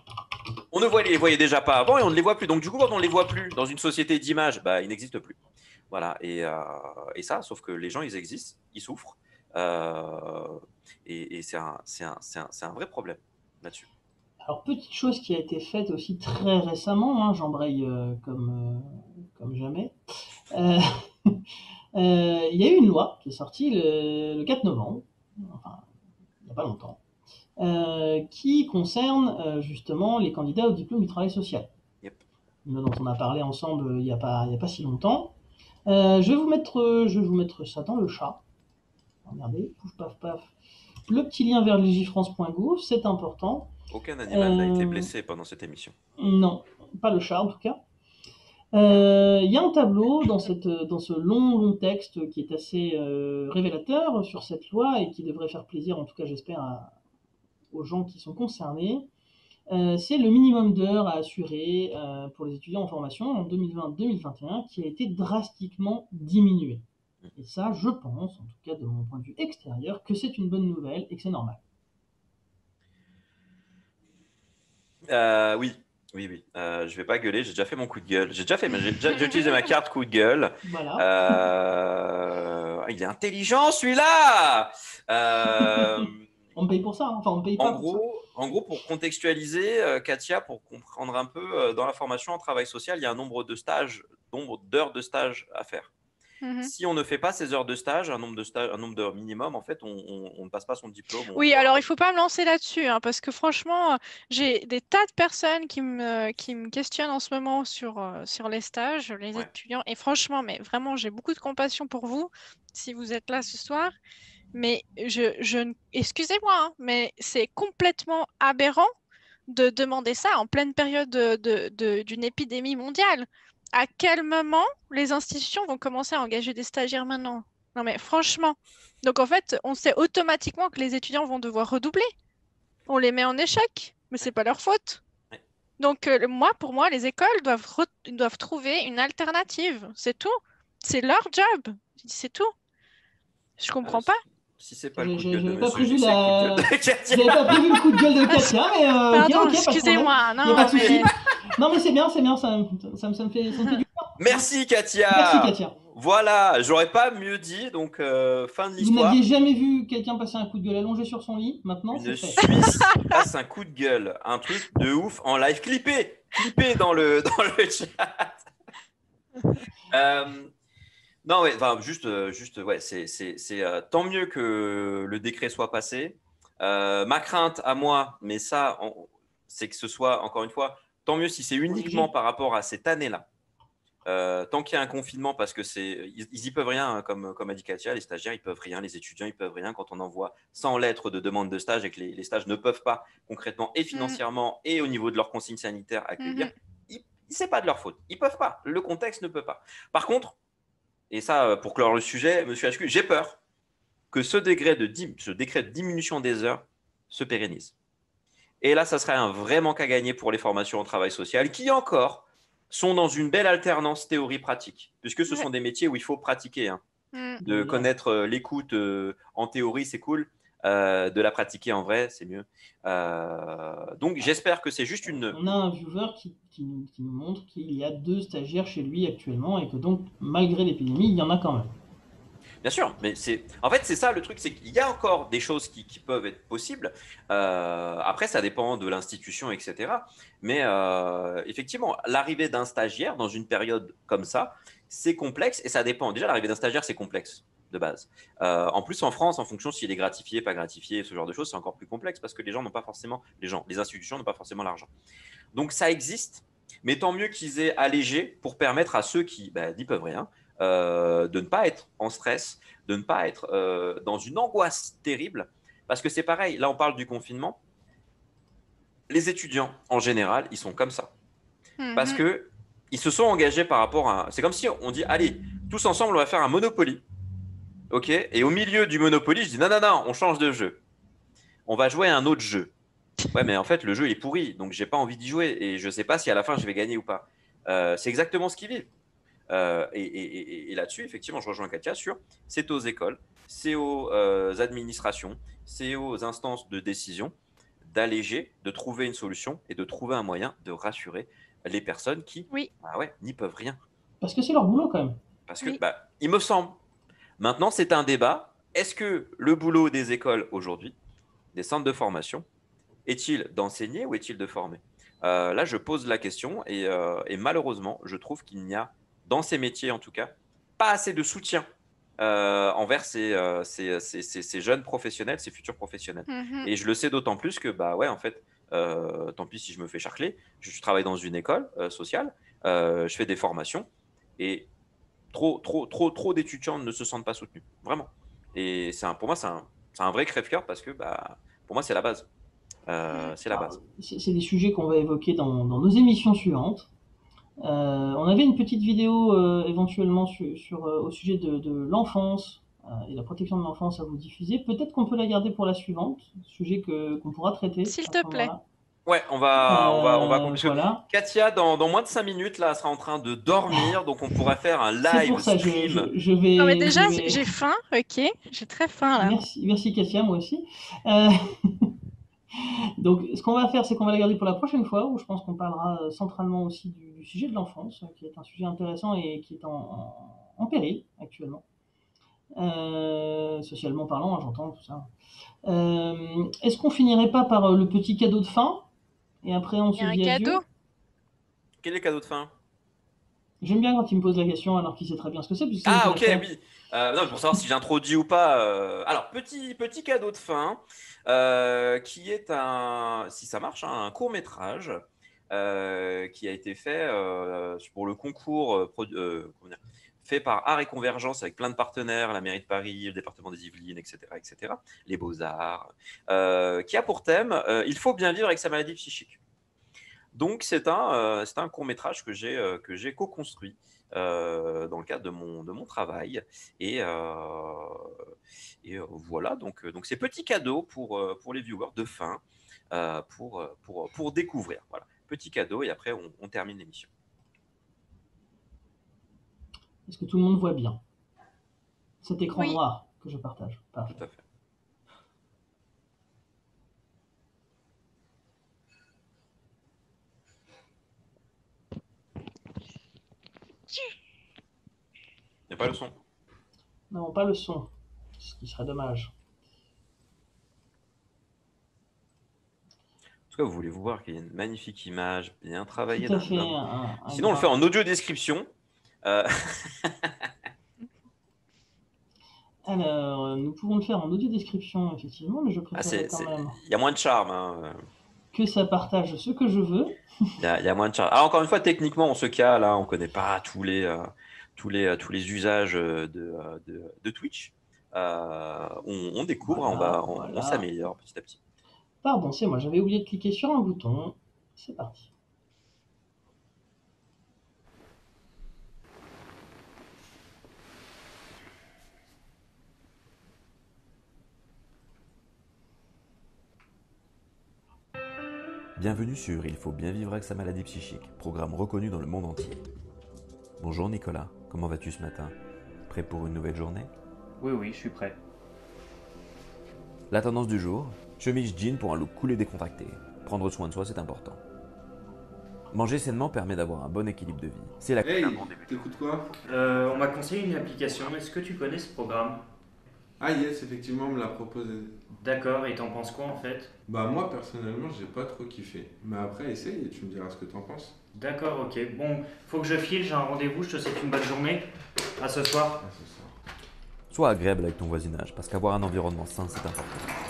On ne voit, les voyait déjà pas avant et on ne les voit plus. Donc du coup, quand on ne les voit plus dans une société d'image, bah, ils n'existent plus. Voilà. Et, euh, et ça, sauf que les gens, ils existent, ils souffrent. Euh, et et c'est un, c'est un, c'est un, c'est un vrai problème là-dessus. Alors, petite chose qui a été faite aussi très récemment, hein, j'embraye euh, comme, euh, comme jamais. Euh, euh, Il y a eu une loi qui est sortie le, le quatre novembre, enfin, il n'y a pas longtemps, euh, qui concerne euh, justement les candidats au diplôme du travail social, Yep. dont on a parlé ensemble il n'y a, pas, il y a pas si longtemps. Euh, je, vais vous mettre, je vais vous mettre ça dans le chat. Regardez, pouf, paf, paf. Le petit lien vers legifrance point gouv, c'est important. Aucun animal n'a été Euh, blessé pendant cette émission. Non, pas le chat en tout cas. Il euh, y a un tableau dans, cette, dans ce long, long texte qui est assez euh, révélateur sur cette loi et qui devrait faire plaisir, en tout cas j'espère, à- aux gens qui sont concernés. Euh, c'est le minimum d'heures à assurer euh, pour les étudiants en formation en deux mille vingt deux mille vingt et un qui a été drastiquement diminué. Et ça, je pense, en tout cas de mon point de vue extérieur, que c'est une bonne nouvelle et que c'est normal. Euh, oui, oui, oui. Euh, je vais pas gueuler. J'ai déjà fait mon coup de gueule. J'ai déjà fait. J'ai déjà j'ai utilisé ma carte coup de gueule. Voilà. Euh, Il est intelligent celui-là. Euh, On me paye pour ça, hein. Enfin on me paye pas En pour ça. gros, en gros, pour contextualiser, euh, Katia, pour comprendre un peu, euh, dans la formation en travail social, il y a un nombre de stages, nombre d'heures de stage à faire. Mhm. Si on ne fait pas ces heures de stage, un nombre de stages, un nombre d'heures minimum, en fait, on, on- on ne passe pas son diplôme. on Oui, pourra alors pas- il faut pas me lancer là-dessus, hein, parce que franchement, euh, j'ai des tas de personnes qui me, qui me questionnent en ce moment sur, euh, sur les stages, les Ouais. étudiants, et franchement, mais vraiment, j'ai beaucoup de compassion pour vous si vous êtes là ce soir. Mais je, je, ne- excusez-moi, hein, mais c'est complètement aberrant de demander ça en pleine période de, de- de- d'une épidémie mondiale. À quel moment les institutions vont commencer à engager des stagiaires maintenant? Non, mais franchement. Donc en fait, on sait automatiquement que les étudiants vont devoir redoubler. On les met en échec, mais c'est pas leur faute. Ouais. Donc euh, moi, pour moi, les écoles doivent, re- doivent trouver une alternative. C'est tout. C'est leur job. C'est tout. Je Euh, comprends pas. si si c'est pas le J'ai- coup de j'ai- gueule de J'avais pas monsieur, je dis prévu que c'est le coup de gueule de la. Katia. J'avais pas prévu le coup de gueule de Katia, mais euh, ok, Pardon, ok, pas de problème. excusez-moi. Y a pas Non, de souci. mais Non, mais c'est bien, c'est bien, ça, me- ça, me- ça me fait, ça me fait du bien. Merci Katia. Merci, Katia. Voilà, j'aurais pas mieux dit. Donc euh, fin de Vous n'aviez l'histoire. jamais vu quelqu'un passer un coup de gueule allongé sur son lit. Maintenant, Une c'est fait. Suisse passe un coup de gueule, un truc de ouf en live. Clippé, clippé dans le dans le chat. Euh, non, ouais, enfin, juste, euh, juste, ouais, c'est, c'est, c'est euh, tant mieux que le décret soit passé. Euh, ma crainte à moi, mais ça, on- c'est que ce soit, encore une fois, tant mieux si c'est uniquement Corrigé. par rapport à cette année-là. Euh, tant qu'il y a un confinement, parce que c'est, ils, ils y peuvent rien, hein, comme, comme a dit Katia, les stagiaires, ils peuvent rien, les étudiants, ils peuvent rien. Quand on envoie cent lettres de demande de stage et que les, les stages ne peuvent pas concrètement et financièrement et au niveau de leurs consignes sanitaires accueillir, Mhm. ils, c'est pas de leur faute. Ils peuvent pas. Le contexte ne peut pas. Par contre, et ça, pour clore le sujet, monsieur H Q, j'ai peur que ce décret, de, ce décret de diminution des heures se pérennise. Et là, ça serait un vrai manque à gagner pour les formations en travail social qui, encore, sont dans une belle alternance théorie-pratique, puisque ce Ouais. sont des métiers où il faut pratiquer. Hein. Mm. De D'ailleurs. connaître euh, l'écoute euh, en théorie, c'est cool. Euh, de la pratiquer en vrai, c'est mieux. Euh, donc, j'espère que c'est juste une. On a un viewer qui, qui nous, qui nous montre qu'il y a deux stagiaires chez lui actuellement et que donc, malgré l'épidémie, il y en a quand même. Bien sûr, mais c'est en fait c'est ça le truc, c'est qu'il y a encore des choses qui, qui peuvent être possibles. Euh, après, ça dépend de l'institution, et cetera. Mais euh, effectivement, l'arrivée d'un stagiaire dans une période comme ça, c'est complexe et ça dépend. Déjà, l'arrivée d'un stagiaire, c'est complexe de base. Euh, en plus, en France, en fonction s'il est gratifié, pas gratifié, ce genre de choses, c'est encore plus complexe parce que les gens n'ont pas forcément, les gens, les institutions n'ont pas forcément l'argent. Donc ça existe, mais tant mieux qu'ils aient allégé pour permettre à ceux qui bah, n'y peuvent rien euh, de ne pas être en stress, de ne pas être euh, dans une angoisse terrible. Parce que c'est pareil, là on parle du confinement. Les étudiants, en général, ils sont comme ça. Mhm. Parce que ils se sont engagés par rapport à. C'est comme si on dit allez, tous ensemble, on va faire un Monopoly. OK. Et au milieu du Monopoly, je dis non, non, non, on change de jeu. On va jouer à un autre jeu. Ouais, mais en fait, le jeu il est pourri, donc j'ai pas envie d'y jouer et je sais pas si à la fin je vais gagner ou pas. Euh, c'est exactement ce qu'ils vivent. Euh, et, et, et, et là-dessus, effectivement, je rejoins Katia sur c'est aux écoles, c'est aux euh, administrations, c'est aux instances de décision d'alléger, de trouver une solution et de trouver un moyen de rassurer les personnes qui, Oui. bah ouais, n'y peuvent rien. Parce que c'est leur boulot quand même. Parce que, Oui. bah, il me semble, maintenant c'est un débat, est-ce que le boulot des écoles aujourd'hui, des centres de formation, est-il d'enseigner ou est-il de former? Euh, Là, je pose la question et, euh, et malheureusement, je trouve qu'il n'y a, dans ces métiers en tout cas, pas assez de soutien euh, envers ces, euh, ces, ces- ces- ces jeunes professionnels, ces futurs professionnels. Mhm. Et je le sais d'autant plus que, bah ouais, en fait, euh, tant pis si je me fais charcler, je, je travaille dans une école euh, sociale, euh, je fais des formations et trop, trop, trop, trop d'étudiants ne se sentent pas soutenus, vraiment. Et c'est un, pour moi, c'est un, c'est un vrai crève-cœur parce que, bah, pour moi, c'est la base. Euh, c'est la Alors, base. c'est c'est des sujets qu'on va évoquer dans, dans nos émissions suivantes. Euh, on avait une petite vidéo euh, éventuellement sur, sur, euh, au sujet de, de l'enfance euh, et la protection de l'enfance à vous diffuser. Peut-être qu'on peut la garder pour la suivante, sujet que qu'on pourra traiter S'il à te ce plaît. moment-là. Ouais, on va, on va, on va, Euh, parce que voilà. Katia, dans, dans moins de cinq minutes, là, sera en train de dormir, donc on pourrait faire un C'est live pour ça, je, stream. je, je Non, mais vais, déjà, je vais... j'ai faim, ok. J'ai très faim là. Merci, merci Katia, moi aussi. Euh, Donc, ce qu'on va faire, c'est qu'on va la garder pour la prochaine fois, où je pense qu'on parlera euh, centralement aussi du, du sujet de l'enfance, euh, qui est un sujet intéressant et qui est en, en, en péril actuellement. Euh, socialement parlant, hein, j'entends tout ça. Euh, Est-ce qu'on finirait pas par euh, le petit cadeau de fin, et après on Il y se a un dit cadeau. adieu? Quel est le cadeau de fin? J'aime bien quand il me pose la question alors qu'il sait très bien ce que c'est, puisque c'est lui qui Ah, l'a ok, fait. oui. Euh, non, pour savoir si j'introduis ou pas. euh, Alors, petit, petit cadeau de fin, euh, qui est un, si ça marche, hein, un court métrage euh, qui a été fait euh, pour le concours euh, produ- euh, comment dire, fait par Art et Convergence avec plein de partenaires, la mairie de Paris, le département des Yvelines, et cetera, et cetera, les Beaux-Arts, euh, qui a pour thème euh, Il faut bien vivre avec sa maladie psychique. Donc, c'est un, euh, c'est un court métrage que j'ai euh, que j'ai co-construit euh, dans le cadre de mon, de mon travail. Et, euh, et euh, voilà, donc euh, donc c'est petit cadeau pour, euh, pour les viewers de fin euh, pour, euh, pour, pour découvrir. Voilà, petit cadeau et après on, on termine l'émission. Est-ce que tout le monde voit bien cet écran Oui. noir que je partage? Parfait. Tout à fait. Il n'y a pas le son. Non, pas le son, ce qui serait dommage. En tout cas, vous voulez vous voir qu'il y a une magnifique image bien travaillée Tout à d'un fait, homme. un, un Sinon, on le fait graphe. en audio description. Euh, Alors, nous pouvons le faire en audio description, effectivement, mais je ah, préférerais c'est, quand c'est- même il y a moins de charme. Hein. que ça partage ce que je veux. Il y a, il y a moins de charge. Alors, encore une fois, techniquement, on se cale, hein, on ne connaît pas tous les, euh, tous les, euh, tous les usages euh, de, euh, de, de Twitch. Euh, on, on découvre, hein, on, Voilà, va, on, on voilà. s'améliore petit à petit. Pardon, c'est moi, j'avais oublié de cliquer sur un bouton. C'est parti. Bienvenue sur Il faut bien vivre avec sa maladie psychique, programme reconnu dans le monde entier. Bonjour Nicolas, comment vas-tu ce matin? Prêt pour une nouvelle journée? Oui, oui, je suis prêt. La tendance du jour, chemise jean pour un look cool et décontracté. Prendre soin de soi, c'est important. Manger sainement permet d'avoir un bon équilibre de vie. C'est la clé Hey, d'un bon début. t'écoutes quoi? Euh, on m'a conseillé une application. Est-ce que tu connais ce programme? Ah yes, effectivement, on me l'a proposé. D'accord, et t'en penses quoi en fait? Bah moi, personnellement, j'ai pas trop kiffé. Mais après, essaye et tu me diras ce que t'en penses. D'accord, ok. Bon, faut que je file, j'ai un rendez-vous, je te souhaite une bonne journée. À ce soir. Ah, ce soir. Sois agréable avec ton voisinage, parce qu'avoir un environnement sain, c'est important.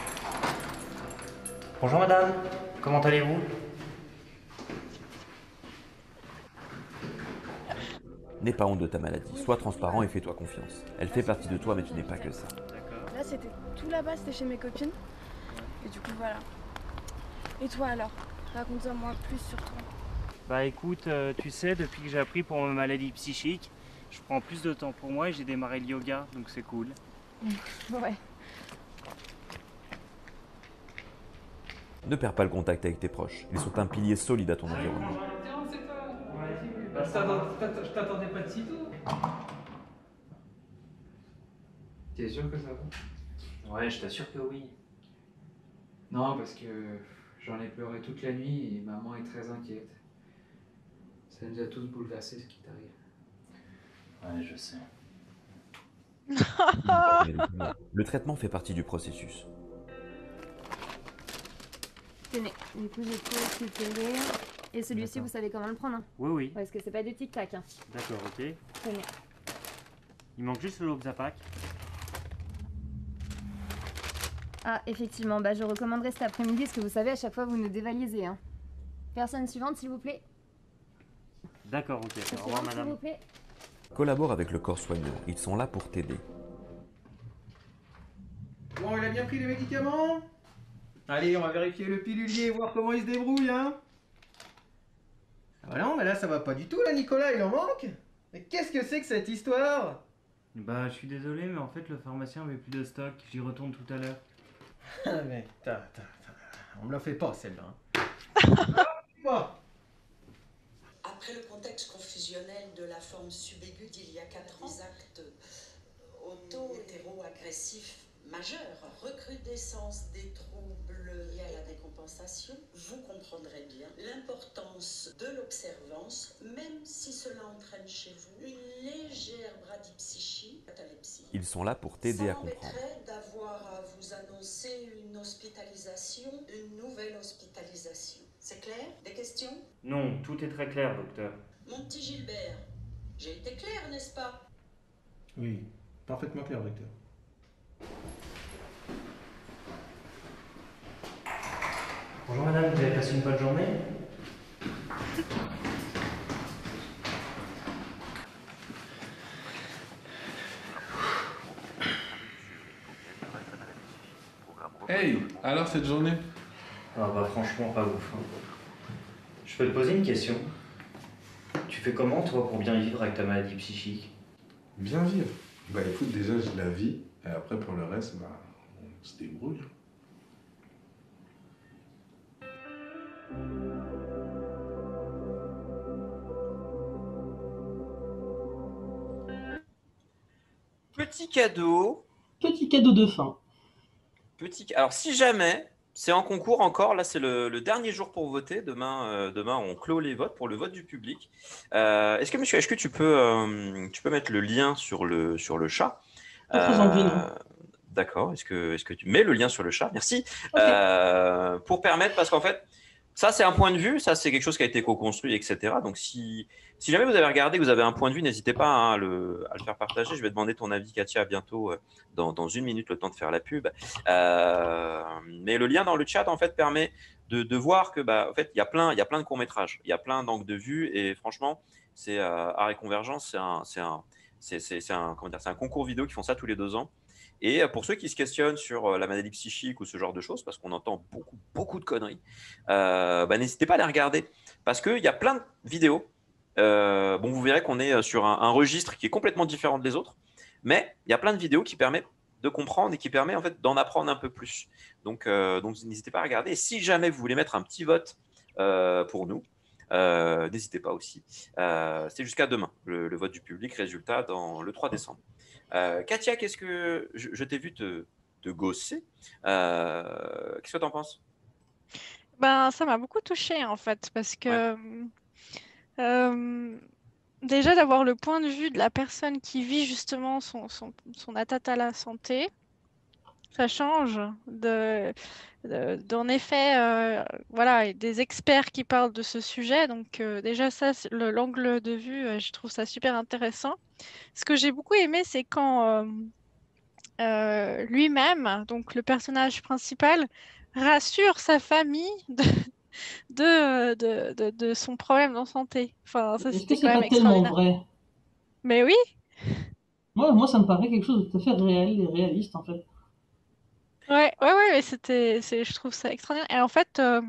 Bonjour madame, comment allez-vous? N'aie pas honte de ta maladie, sois transparent et fais-toi confiance. Elle fait partie de toi, mais tu n'es pas que ça. D'accord. Là, c'était tout là-bas, c'était chez mes copines. Et du coup, voilà. Et toi alors? Raconte-moi plus sur toi. Bah écoute, euh, tu sais, depuis que j'ai appris pour ma maladie psychique, je prends plus de temps pour moi et j'ai démarré le yoga, donc c'est cool. Ouais. Ne perds pas le contact avec tes proches, ils sont un pilier solide à ton environnement. Bah, ça va. Je t'attendais pas de sitôt. T'es sûr que ça va? Ouais, je t'assure que oui. Non, parce que J'en ai pleuré toute la nuit et maman est très inquiète. Ça nous a tous bouleversés ce qui t'arrive. Ouais, je sais. Le traitement fait partie du processus. Tenez, du coup j'ai tout récupéré. Et celui-ci, D'accord. vous savez comment le prendre, hein? Oui, oui. Parce que c'est pas du tic-tac, hein. D'accord, ok. Tenez. Il manque juste le Lobzapac. Ah, effectivement, bah je recommanderais cet après-midi, parce que vous savez, à chaque fois vous nous dévalisez, hein. Personne suivante, s'il vous plaît. D'accord, ok. Au revoir, Suivante, s'il madame. vous plaît. Collabore avec le corps soignant, ils sont là pour t'aider. Bon, il a bien pris les médicaments? Allez, on va vérifier le pilulier et voir comment il se débrouille, hein. Ah bah non, mais là ça va pas du tout, là, Nicolas, il en manque. Mais qu'est-ce que c'est que cette histoire? Bah, je suis désolé, mais en fait, le pharmacien avait plus de stock. J'y retourne tout à l'heure. Ah mais, ta, ta, ta, on me la fait pas, celle-là. Hein. Dis-moi. Après le contexte confusionnel de la forme subaiguë d'il y a quatre ans, des actes auto-hétéro-agressifs majeurs, recrudescence des troubles liés à la décompensation, vous comprendrez bien l'importance de l'observance, même si cela entraîne chez vous une légère bradypsychie, catalepsie. Ils sont là pour t'aider à Ça comprendre. m'embêterait d'avoir à vous annoncer une hospitalisation, une nouvelle hospitalisation. C'est clair? Des questions? Non, tout est très clair, docteur. Mon petit Gilbert, j'ai été clair, n'est-ce pas? Oui, parfaitement clair, docteur. Bonjour madame, vous avez passé une bonne journée? Hey, alors cette journée? Ah bah franchement, pas ouf. hein. Je peux te poser une question? Tu fais comment, toi, pour bien vivre avec ta maladie psychique? Bien vivre. Bah écoute, déjà j'ai la vie, et après pour le reste, bah on se débrouille. Petit cadeau. Petit cadeau de fin. Petit... Alors, si jamais, c'est en concours encore, là, c'est le, le dernier jour pour voter. Demain, euh, demain, on clôt les votes pour le vote du public. Euh, est-ce que, monsieur, est-ce que tu peux, euh, tu peux mettre le lien sur le, sur le chat? Pas très envie, non. D'accord. Est-ce que, est-ce que tu mets le lien sur le chat? Merci. Ok. Euh, pour permettre, parce qu'en fait, ça, c'est un point de vue, ça, c'est quelque chose qui a été co-construit, et cetera. Donc, si, si jamais vous avez regardé, que vous avez un point de vue, n'hésitez pas hein, à, le, à le faire partager. Je vais demander ton avis, Katia, bientôt, euh, dans, dans une minute, le temps de faire la pub. Euh, mais le lien dans le chat, en fait, permet de, de voir que, bah, en fait, il y a plein, il y a plein de courts-métrages, il y a plein d'angles de vue, et franchement, c'est euh, Art et Convergence, c'est un, c'est un, c'est, c'est, c'est un, comment dire, c'est un concours vidéo qui font ça tous les deux ans. Et pour ceux qui se questionnent sur la maladie psychique ou ce genre de choses, parce qu'on entend beaucoup, beaucoup de conneries, euh, bah, n'hésitez pas à les regarder. Parce qu'il y a plein de vidéos. Euh, bon, vous verrez qu'on est sur un, un registre qui est complètement différent des autres. Mais il y a plein de vidéos qui permettent de comprendre et qui permettent en fait, d'en apprendre un peu plus. Donc, euh, donc n'hésitez pas à regarder. Et si jamais vous voulez mettre un petit vote euh, pour nous, euh, n'hésitez pas aussi. Euh, c'est jusqu'à demain, le, le vote du public. Résultat dans le trois décembre. Euh, Katia, qu'est-ce que je, je t'ai vu te, te gosser. Euh, qu'est-ce que tu en penses? Ben, ça m'a beaucoup touchée en fait, parce que euh, déjà d'avoir le point de vue de la personne qui vit justement son, son, son atteinte à la santé, ça change de, de- d'en effet, euh, voilà, et des experts qui parlent de ce sujet. Donc euh, déjà ça, c'est le- l'angle de vue, euh, je trouve ça super intéressant. Ce que j'ai beaucoup aimé, c'est quand euh, euh, lui-même, donc le personnage principal, rassure sa famille de, de, de, de- de son problème de santé. Enfin, ça, Est-ce que c'était quand c'est même pas tellement extraordinaire. vrai? Mais oui, Moi, moi, ça me paraît quelque chose de tout à fait réel et réaliste, en fait. ouais, ouais, ouais, mais c'était, c'est, je trouve ça extraordinaire. Et en fait, euh,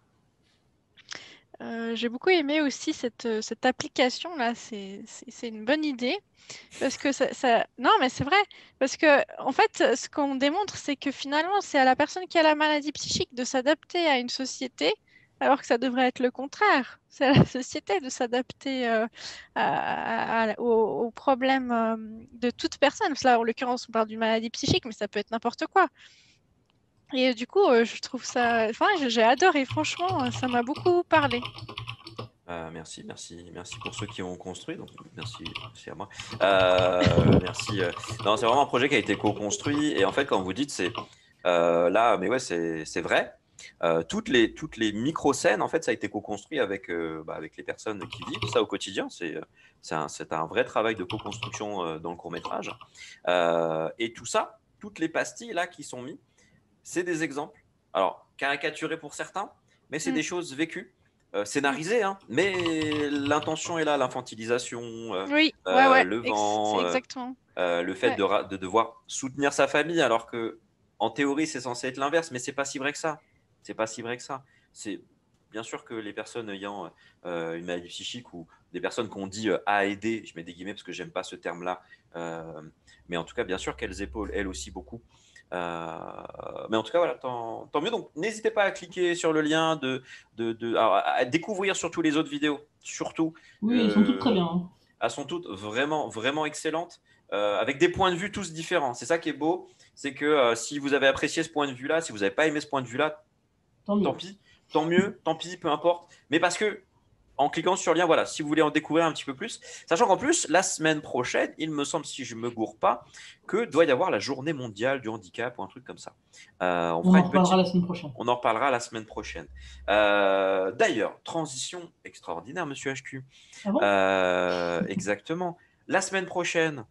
euh, j'ai beaucoup aimé aussi cette, euh, cette application-là. C'est, c'est, c'est une bonne idée. Parce que ça, ça- Non, mais c'est vrai. Parce que, en fait, ce qu'on démontre, c'est que finalement, c'est à la personne qui a la maladie psychique de s'adapter à une société, alors que ça devrait être le contraire. C'est à la société de s'adapter euh, à- à- à- aux, aux problèmes euh, de toute personne. Parce que là, en l'occurrence, on parle d'une maladie psychique, mais ça peut être n'importe quoi. Et du coup, euh, je trouve ça... Enfin, j'ai j'ai adoré, franchement, euh, ça m'a beaucoup parlé. Euh, merci, merci, merci pour ceux qui ont construit. Donc, merci, merci à moi. Euh, merci. euh. Non, c'est vraiment un projet qui a été co-construit. Et en fait, quand vous dites, c'est euh, là, mais ouais, c'est c'est vrai. Euh, toutes les toutes les micro-scènes, en fait, ça a été co-construit avec euh, bah, avec les personnes qui vivent ça au quotidien. C'est euh, c'est un, c'est un vrai travail de co-construction euh, dans le court-métrage. Euh, et tout ça, toutes les pastilles là qui sont mises, c'est des exemples. Alors, caricaturés pour certains, mais c'est Mm. des choses vécues. Euh, scénarisées, hein, mais l'intention est là, l'infantilisation, euh, Oui, ouais, euh, ouais, le ex- vent, c'est euh, exactement. euh, le fait Ouais. de, ra- de devoir soutenir sa famille, alors que en théorie c'est censé être l'inverse, mais c'est pas si vrai que ça. C'est pas si vrai que ça. C'est bien sûr que les personnes ayant euh, une maladie psychique ou des personnes qu'on dit euh, à aider, je mets des guillemets parce que j'aime pas ce terme-là, euh, mais en tout cas bien sûr qu'elles épaulent elles aussi beaucoup. Euh, mais en tout cas, voilà, tant, tant mieux. Donc, n'hésitez pas à cliquer sur le lien, de, de, de alors, à, à découvrir surtout les autres vidéos. Surtout, Oui, elles sont toutes très euh, bien. hein. elles sont toutes vraiment, vraiment excellentes, euh, avec des points de vue tous différents. C'est ça qui est beau, c'est que euh, si vous avez apprécié ce point de vue-là, si vous n'avez pas aimé ce point de vue-là, Tant mieux. tant pis, tant mieux, tant pis, peu importe. Mais parce que en cliquant sur le lien, voilà, si vous voulez en découvrir un petit peu plus, sachant qu'en plus, la semaine prochaine, il me semble, si je ne me gourre pas, que doit y avoir la journée mondiale du handicap ou un truc comme ça. Euh, on On fera en une reparlera petite... la semaine prochaine. On en reparlera la semaine prochaine. Euh, D'ailleurs, transition extraordinaire, monsieur H Q. Ah bon Euh, exactement. La semaine prochaine,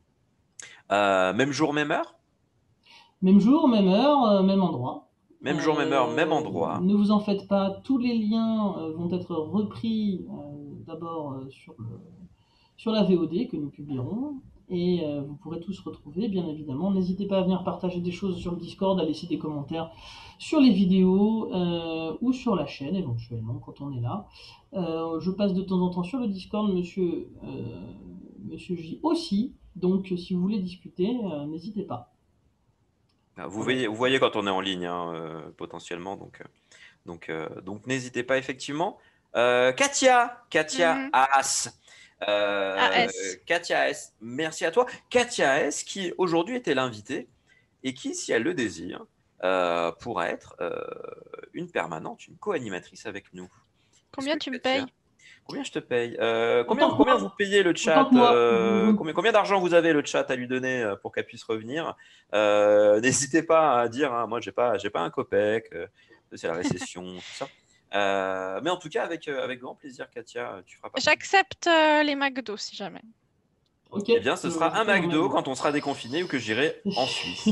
euh, même jour, même heure. Même jour, même heure, euh, même endroit. Même jour, même heure, même Euh, endroit. Ne vous en faites pas, tous les liens euh, vont être repris euh, d'abord euh, sur, le- sur la V O D que nous publierons. Et euh, vous pourrez tous retrouver, bien évidemment. N'hésitez pas à venir partager des choses sur le Discord, à laisser des commentaires sur les vidéos euh, ou sur la chaîne, éventuellement, quand on est là. Euh, je passe de temps en temps sur le Discord, monsieur, euh, monsieur J aussi. Donc, si vous voulez discuter, euh, n'hésitez pas. Ah, Vous voyez, vous voyez quand on est en ligne, hein, euh, potentiellement. Donc, euh, donc, euh, donc n'hésitez pas, effectivement. Euh, Katia, Katia Mhm. As. Euh, A S. Katia S, merci à toi. Katia S, qui aujourd'hui était l'invitée et qui, si elle le désire, euh, pourra être euh, une permanente, une co-animatrice avec nous. Combien Est-ce que tu me Katia- payes? Combien je te paye Euh, combien, Autant que combien moi. vous payez le Autant chat que moi. euh, Mhm. Combien, combien d'argent vous avez le chat à lui donner euh, pour qu'elle puisse revenir Euh, N'hésitez pas à dire, hein, moi j'ai pas, j'ai pas un copec, euh, c'est la récession, tout ça. Euh, mais en tout cas, avec, euh, avec grand plaisir, Katia, tu feras partie. J'accepte euh, les McDo si jamais. Ok. Eh bien, ce je- sera je un fais un McDo McDo. quand on sera déconfiné ou que j'irai en Suisse.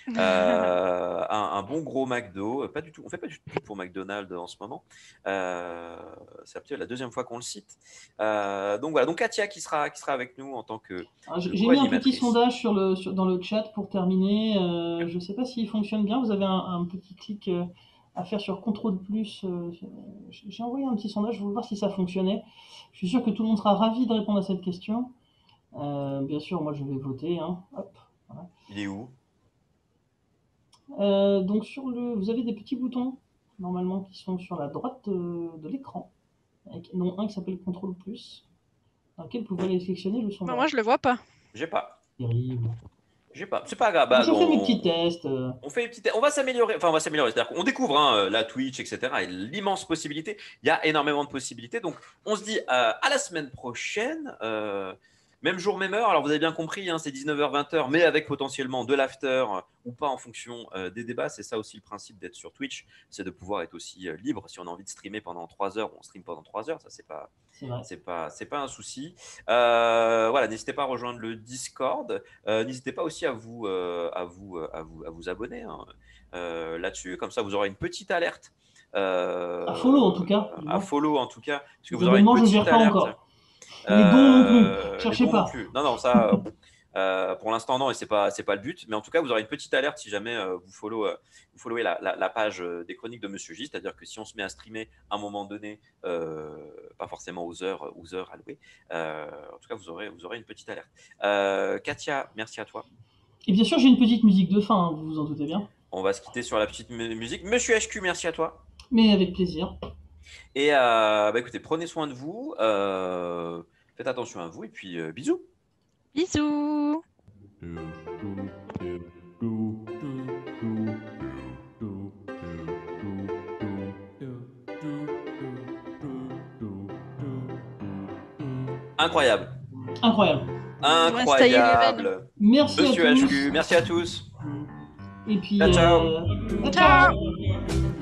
Euh, un, un bon gros McDo, euh, pas du tout. On fait pas du tout pour McDonald's en ce moment. Euh, c'est peut-être la deuxième fois qu'on le cite. Euh, donc voilà, donc Katia qui sera qui sera avec nous en tant que, Alors, que J'ai j'ai mis un petit co-animatrice. sondage sur le, sur- dans le chat pour terminer. Euh, je ne sais pas s'il fonctionne bien. Vous avez un, un petit clic euh, à faire sur contrôle plus. euh, j'ai j'ai envoyé un petit sondage. Je voulais voir si ça fonctionnait. Je suis sûr que tout le monde sera ravi de répondre à cette question. Euh, bien sûr, moi je vais voter. hein. Hop, voilà. Il est où? Euh, donc sur le, vous avez des petits boutons normalement qui sont sur la droite de, de l'écran, avec- dont un qui s'appelle contrôle plus, dans lequel vous pouvez aller sélectionner le Bah, sondage. moi, je le vois pas. J'ai pas. Terrible. J'ai pas. C'est pas grave. Bah, je fais mes on- petits tests. euh. On fait une petite- on va s'améliorer. Enfin, on va s'améliorer. C'est-à-dire qu'on découvre hein, la Twitch, et cetera. Et l'immense possibilité. Il y a énormément de possibilités. Donc, on se dit euh, à la semaine prochaine. euh, même jour, même heure. Alors, vous avez bien compris, hein, c'est dix-neuf heures, vingt heures, mais avec potentiellement de l'after euh, ou pas en fonction euh, des débats. C'est ça aussi le principe d'être sur Twitch. C'est de pouvoir être aussi euh, libre. Si on a envie de streamer pendant trois heures, on stream pendant trois heures. Ça, c'est pas. C'est vrai. C'est pas, c'est pas un souci. Euh, voilà, n'hésitez pas à rejoindre le Discord. Euh, n'hésitez pas aussi à vous, euh, à vous, euh, à vous, à vous abonner hein, euh, là-dessus. Comme ça, vous aurez une petite alerte. Euh, À follow en tout cas. du à moins. follow en tout cas, parce que Les vous aurez une abonnements, je petite gère pas alerte. encore. Les dons non plus. Euh, Cherchez les dons pas. non plus. Non, non, ça. euh, euh, pour l'instant, non, et c'est pas, c'est pas le but. Mais en tout cas, vous aurez une petite alerte si jamais euh, vous follow, euh, vous followez la, la, la page euh, des chroniques de Monsieur J. C'est-à-dire que si on se met à streamer à un moment donné, euh, pas forcément aux heures, aux heures allouées, euh, en tout cas, vous aurez, vous aurez une petite alerte. Euh, Katia, merci à toi. Et bien sûr, j'ai une petite musique de fin, hein, vous vous en doutez bien. On va se quitter sur la petite mu- musique. Monsieur H Q, merci à toi. Mais avec plaisir. Et euh, bah, écoutez, prenez soin de vous. euh, faites attention à vous. Et puis, euh, bisous. Bisous. Do, do, do, do, do, do, do. Incroyable. Incroyable. Incroyable. Merci Monsieur à tous. H Q, merci à tous. Et puis, ciao, ciao. euh, ciao.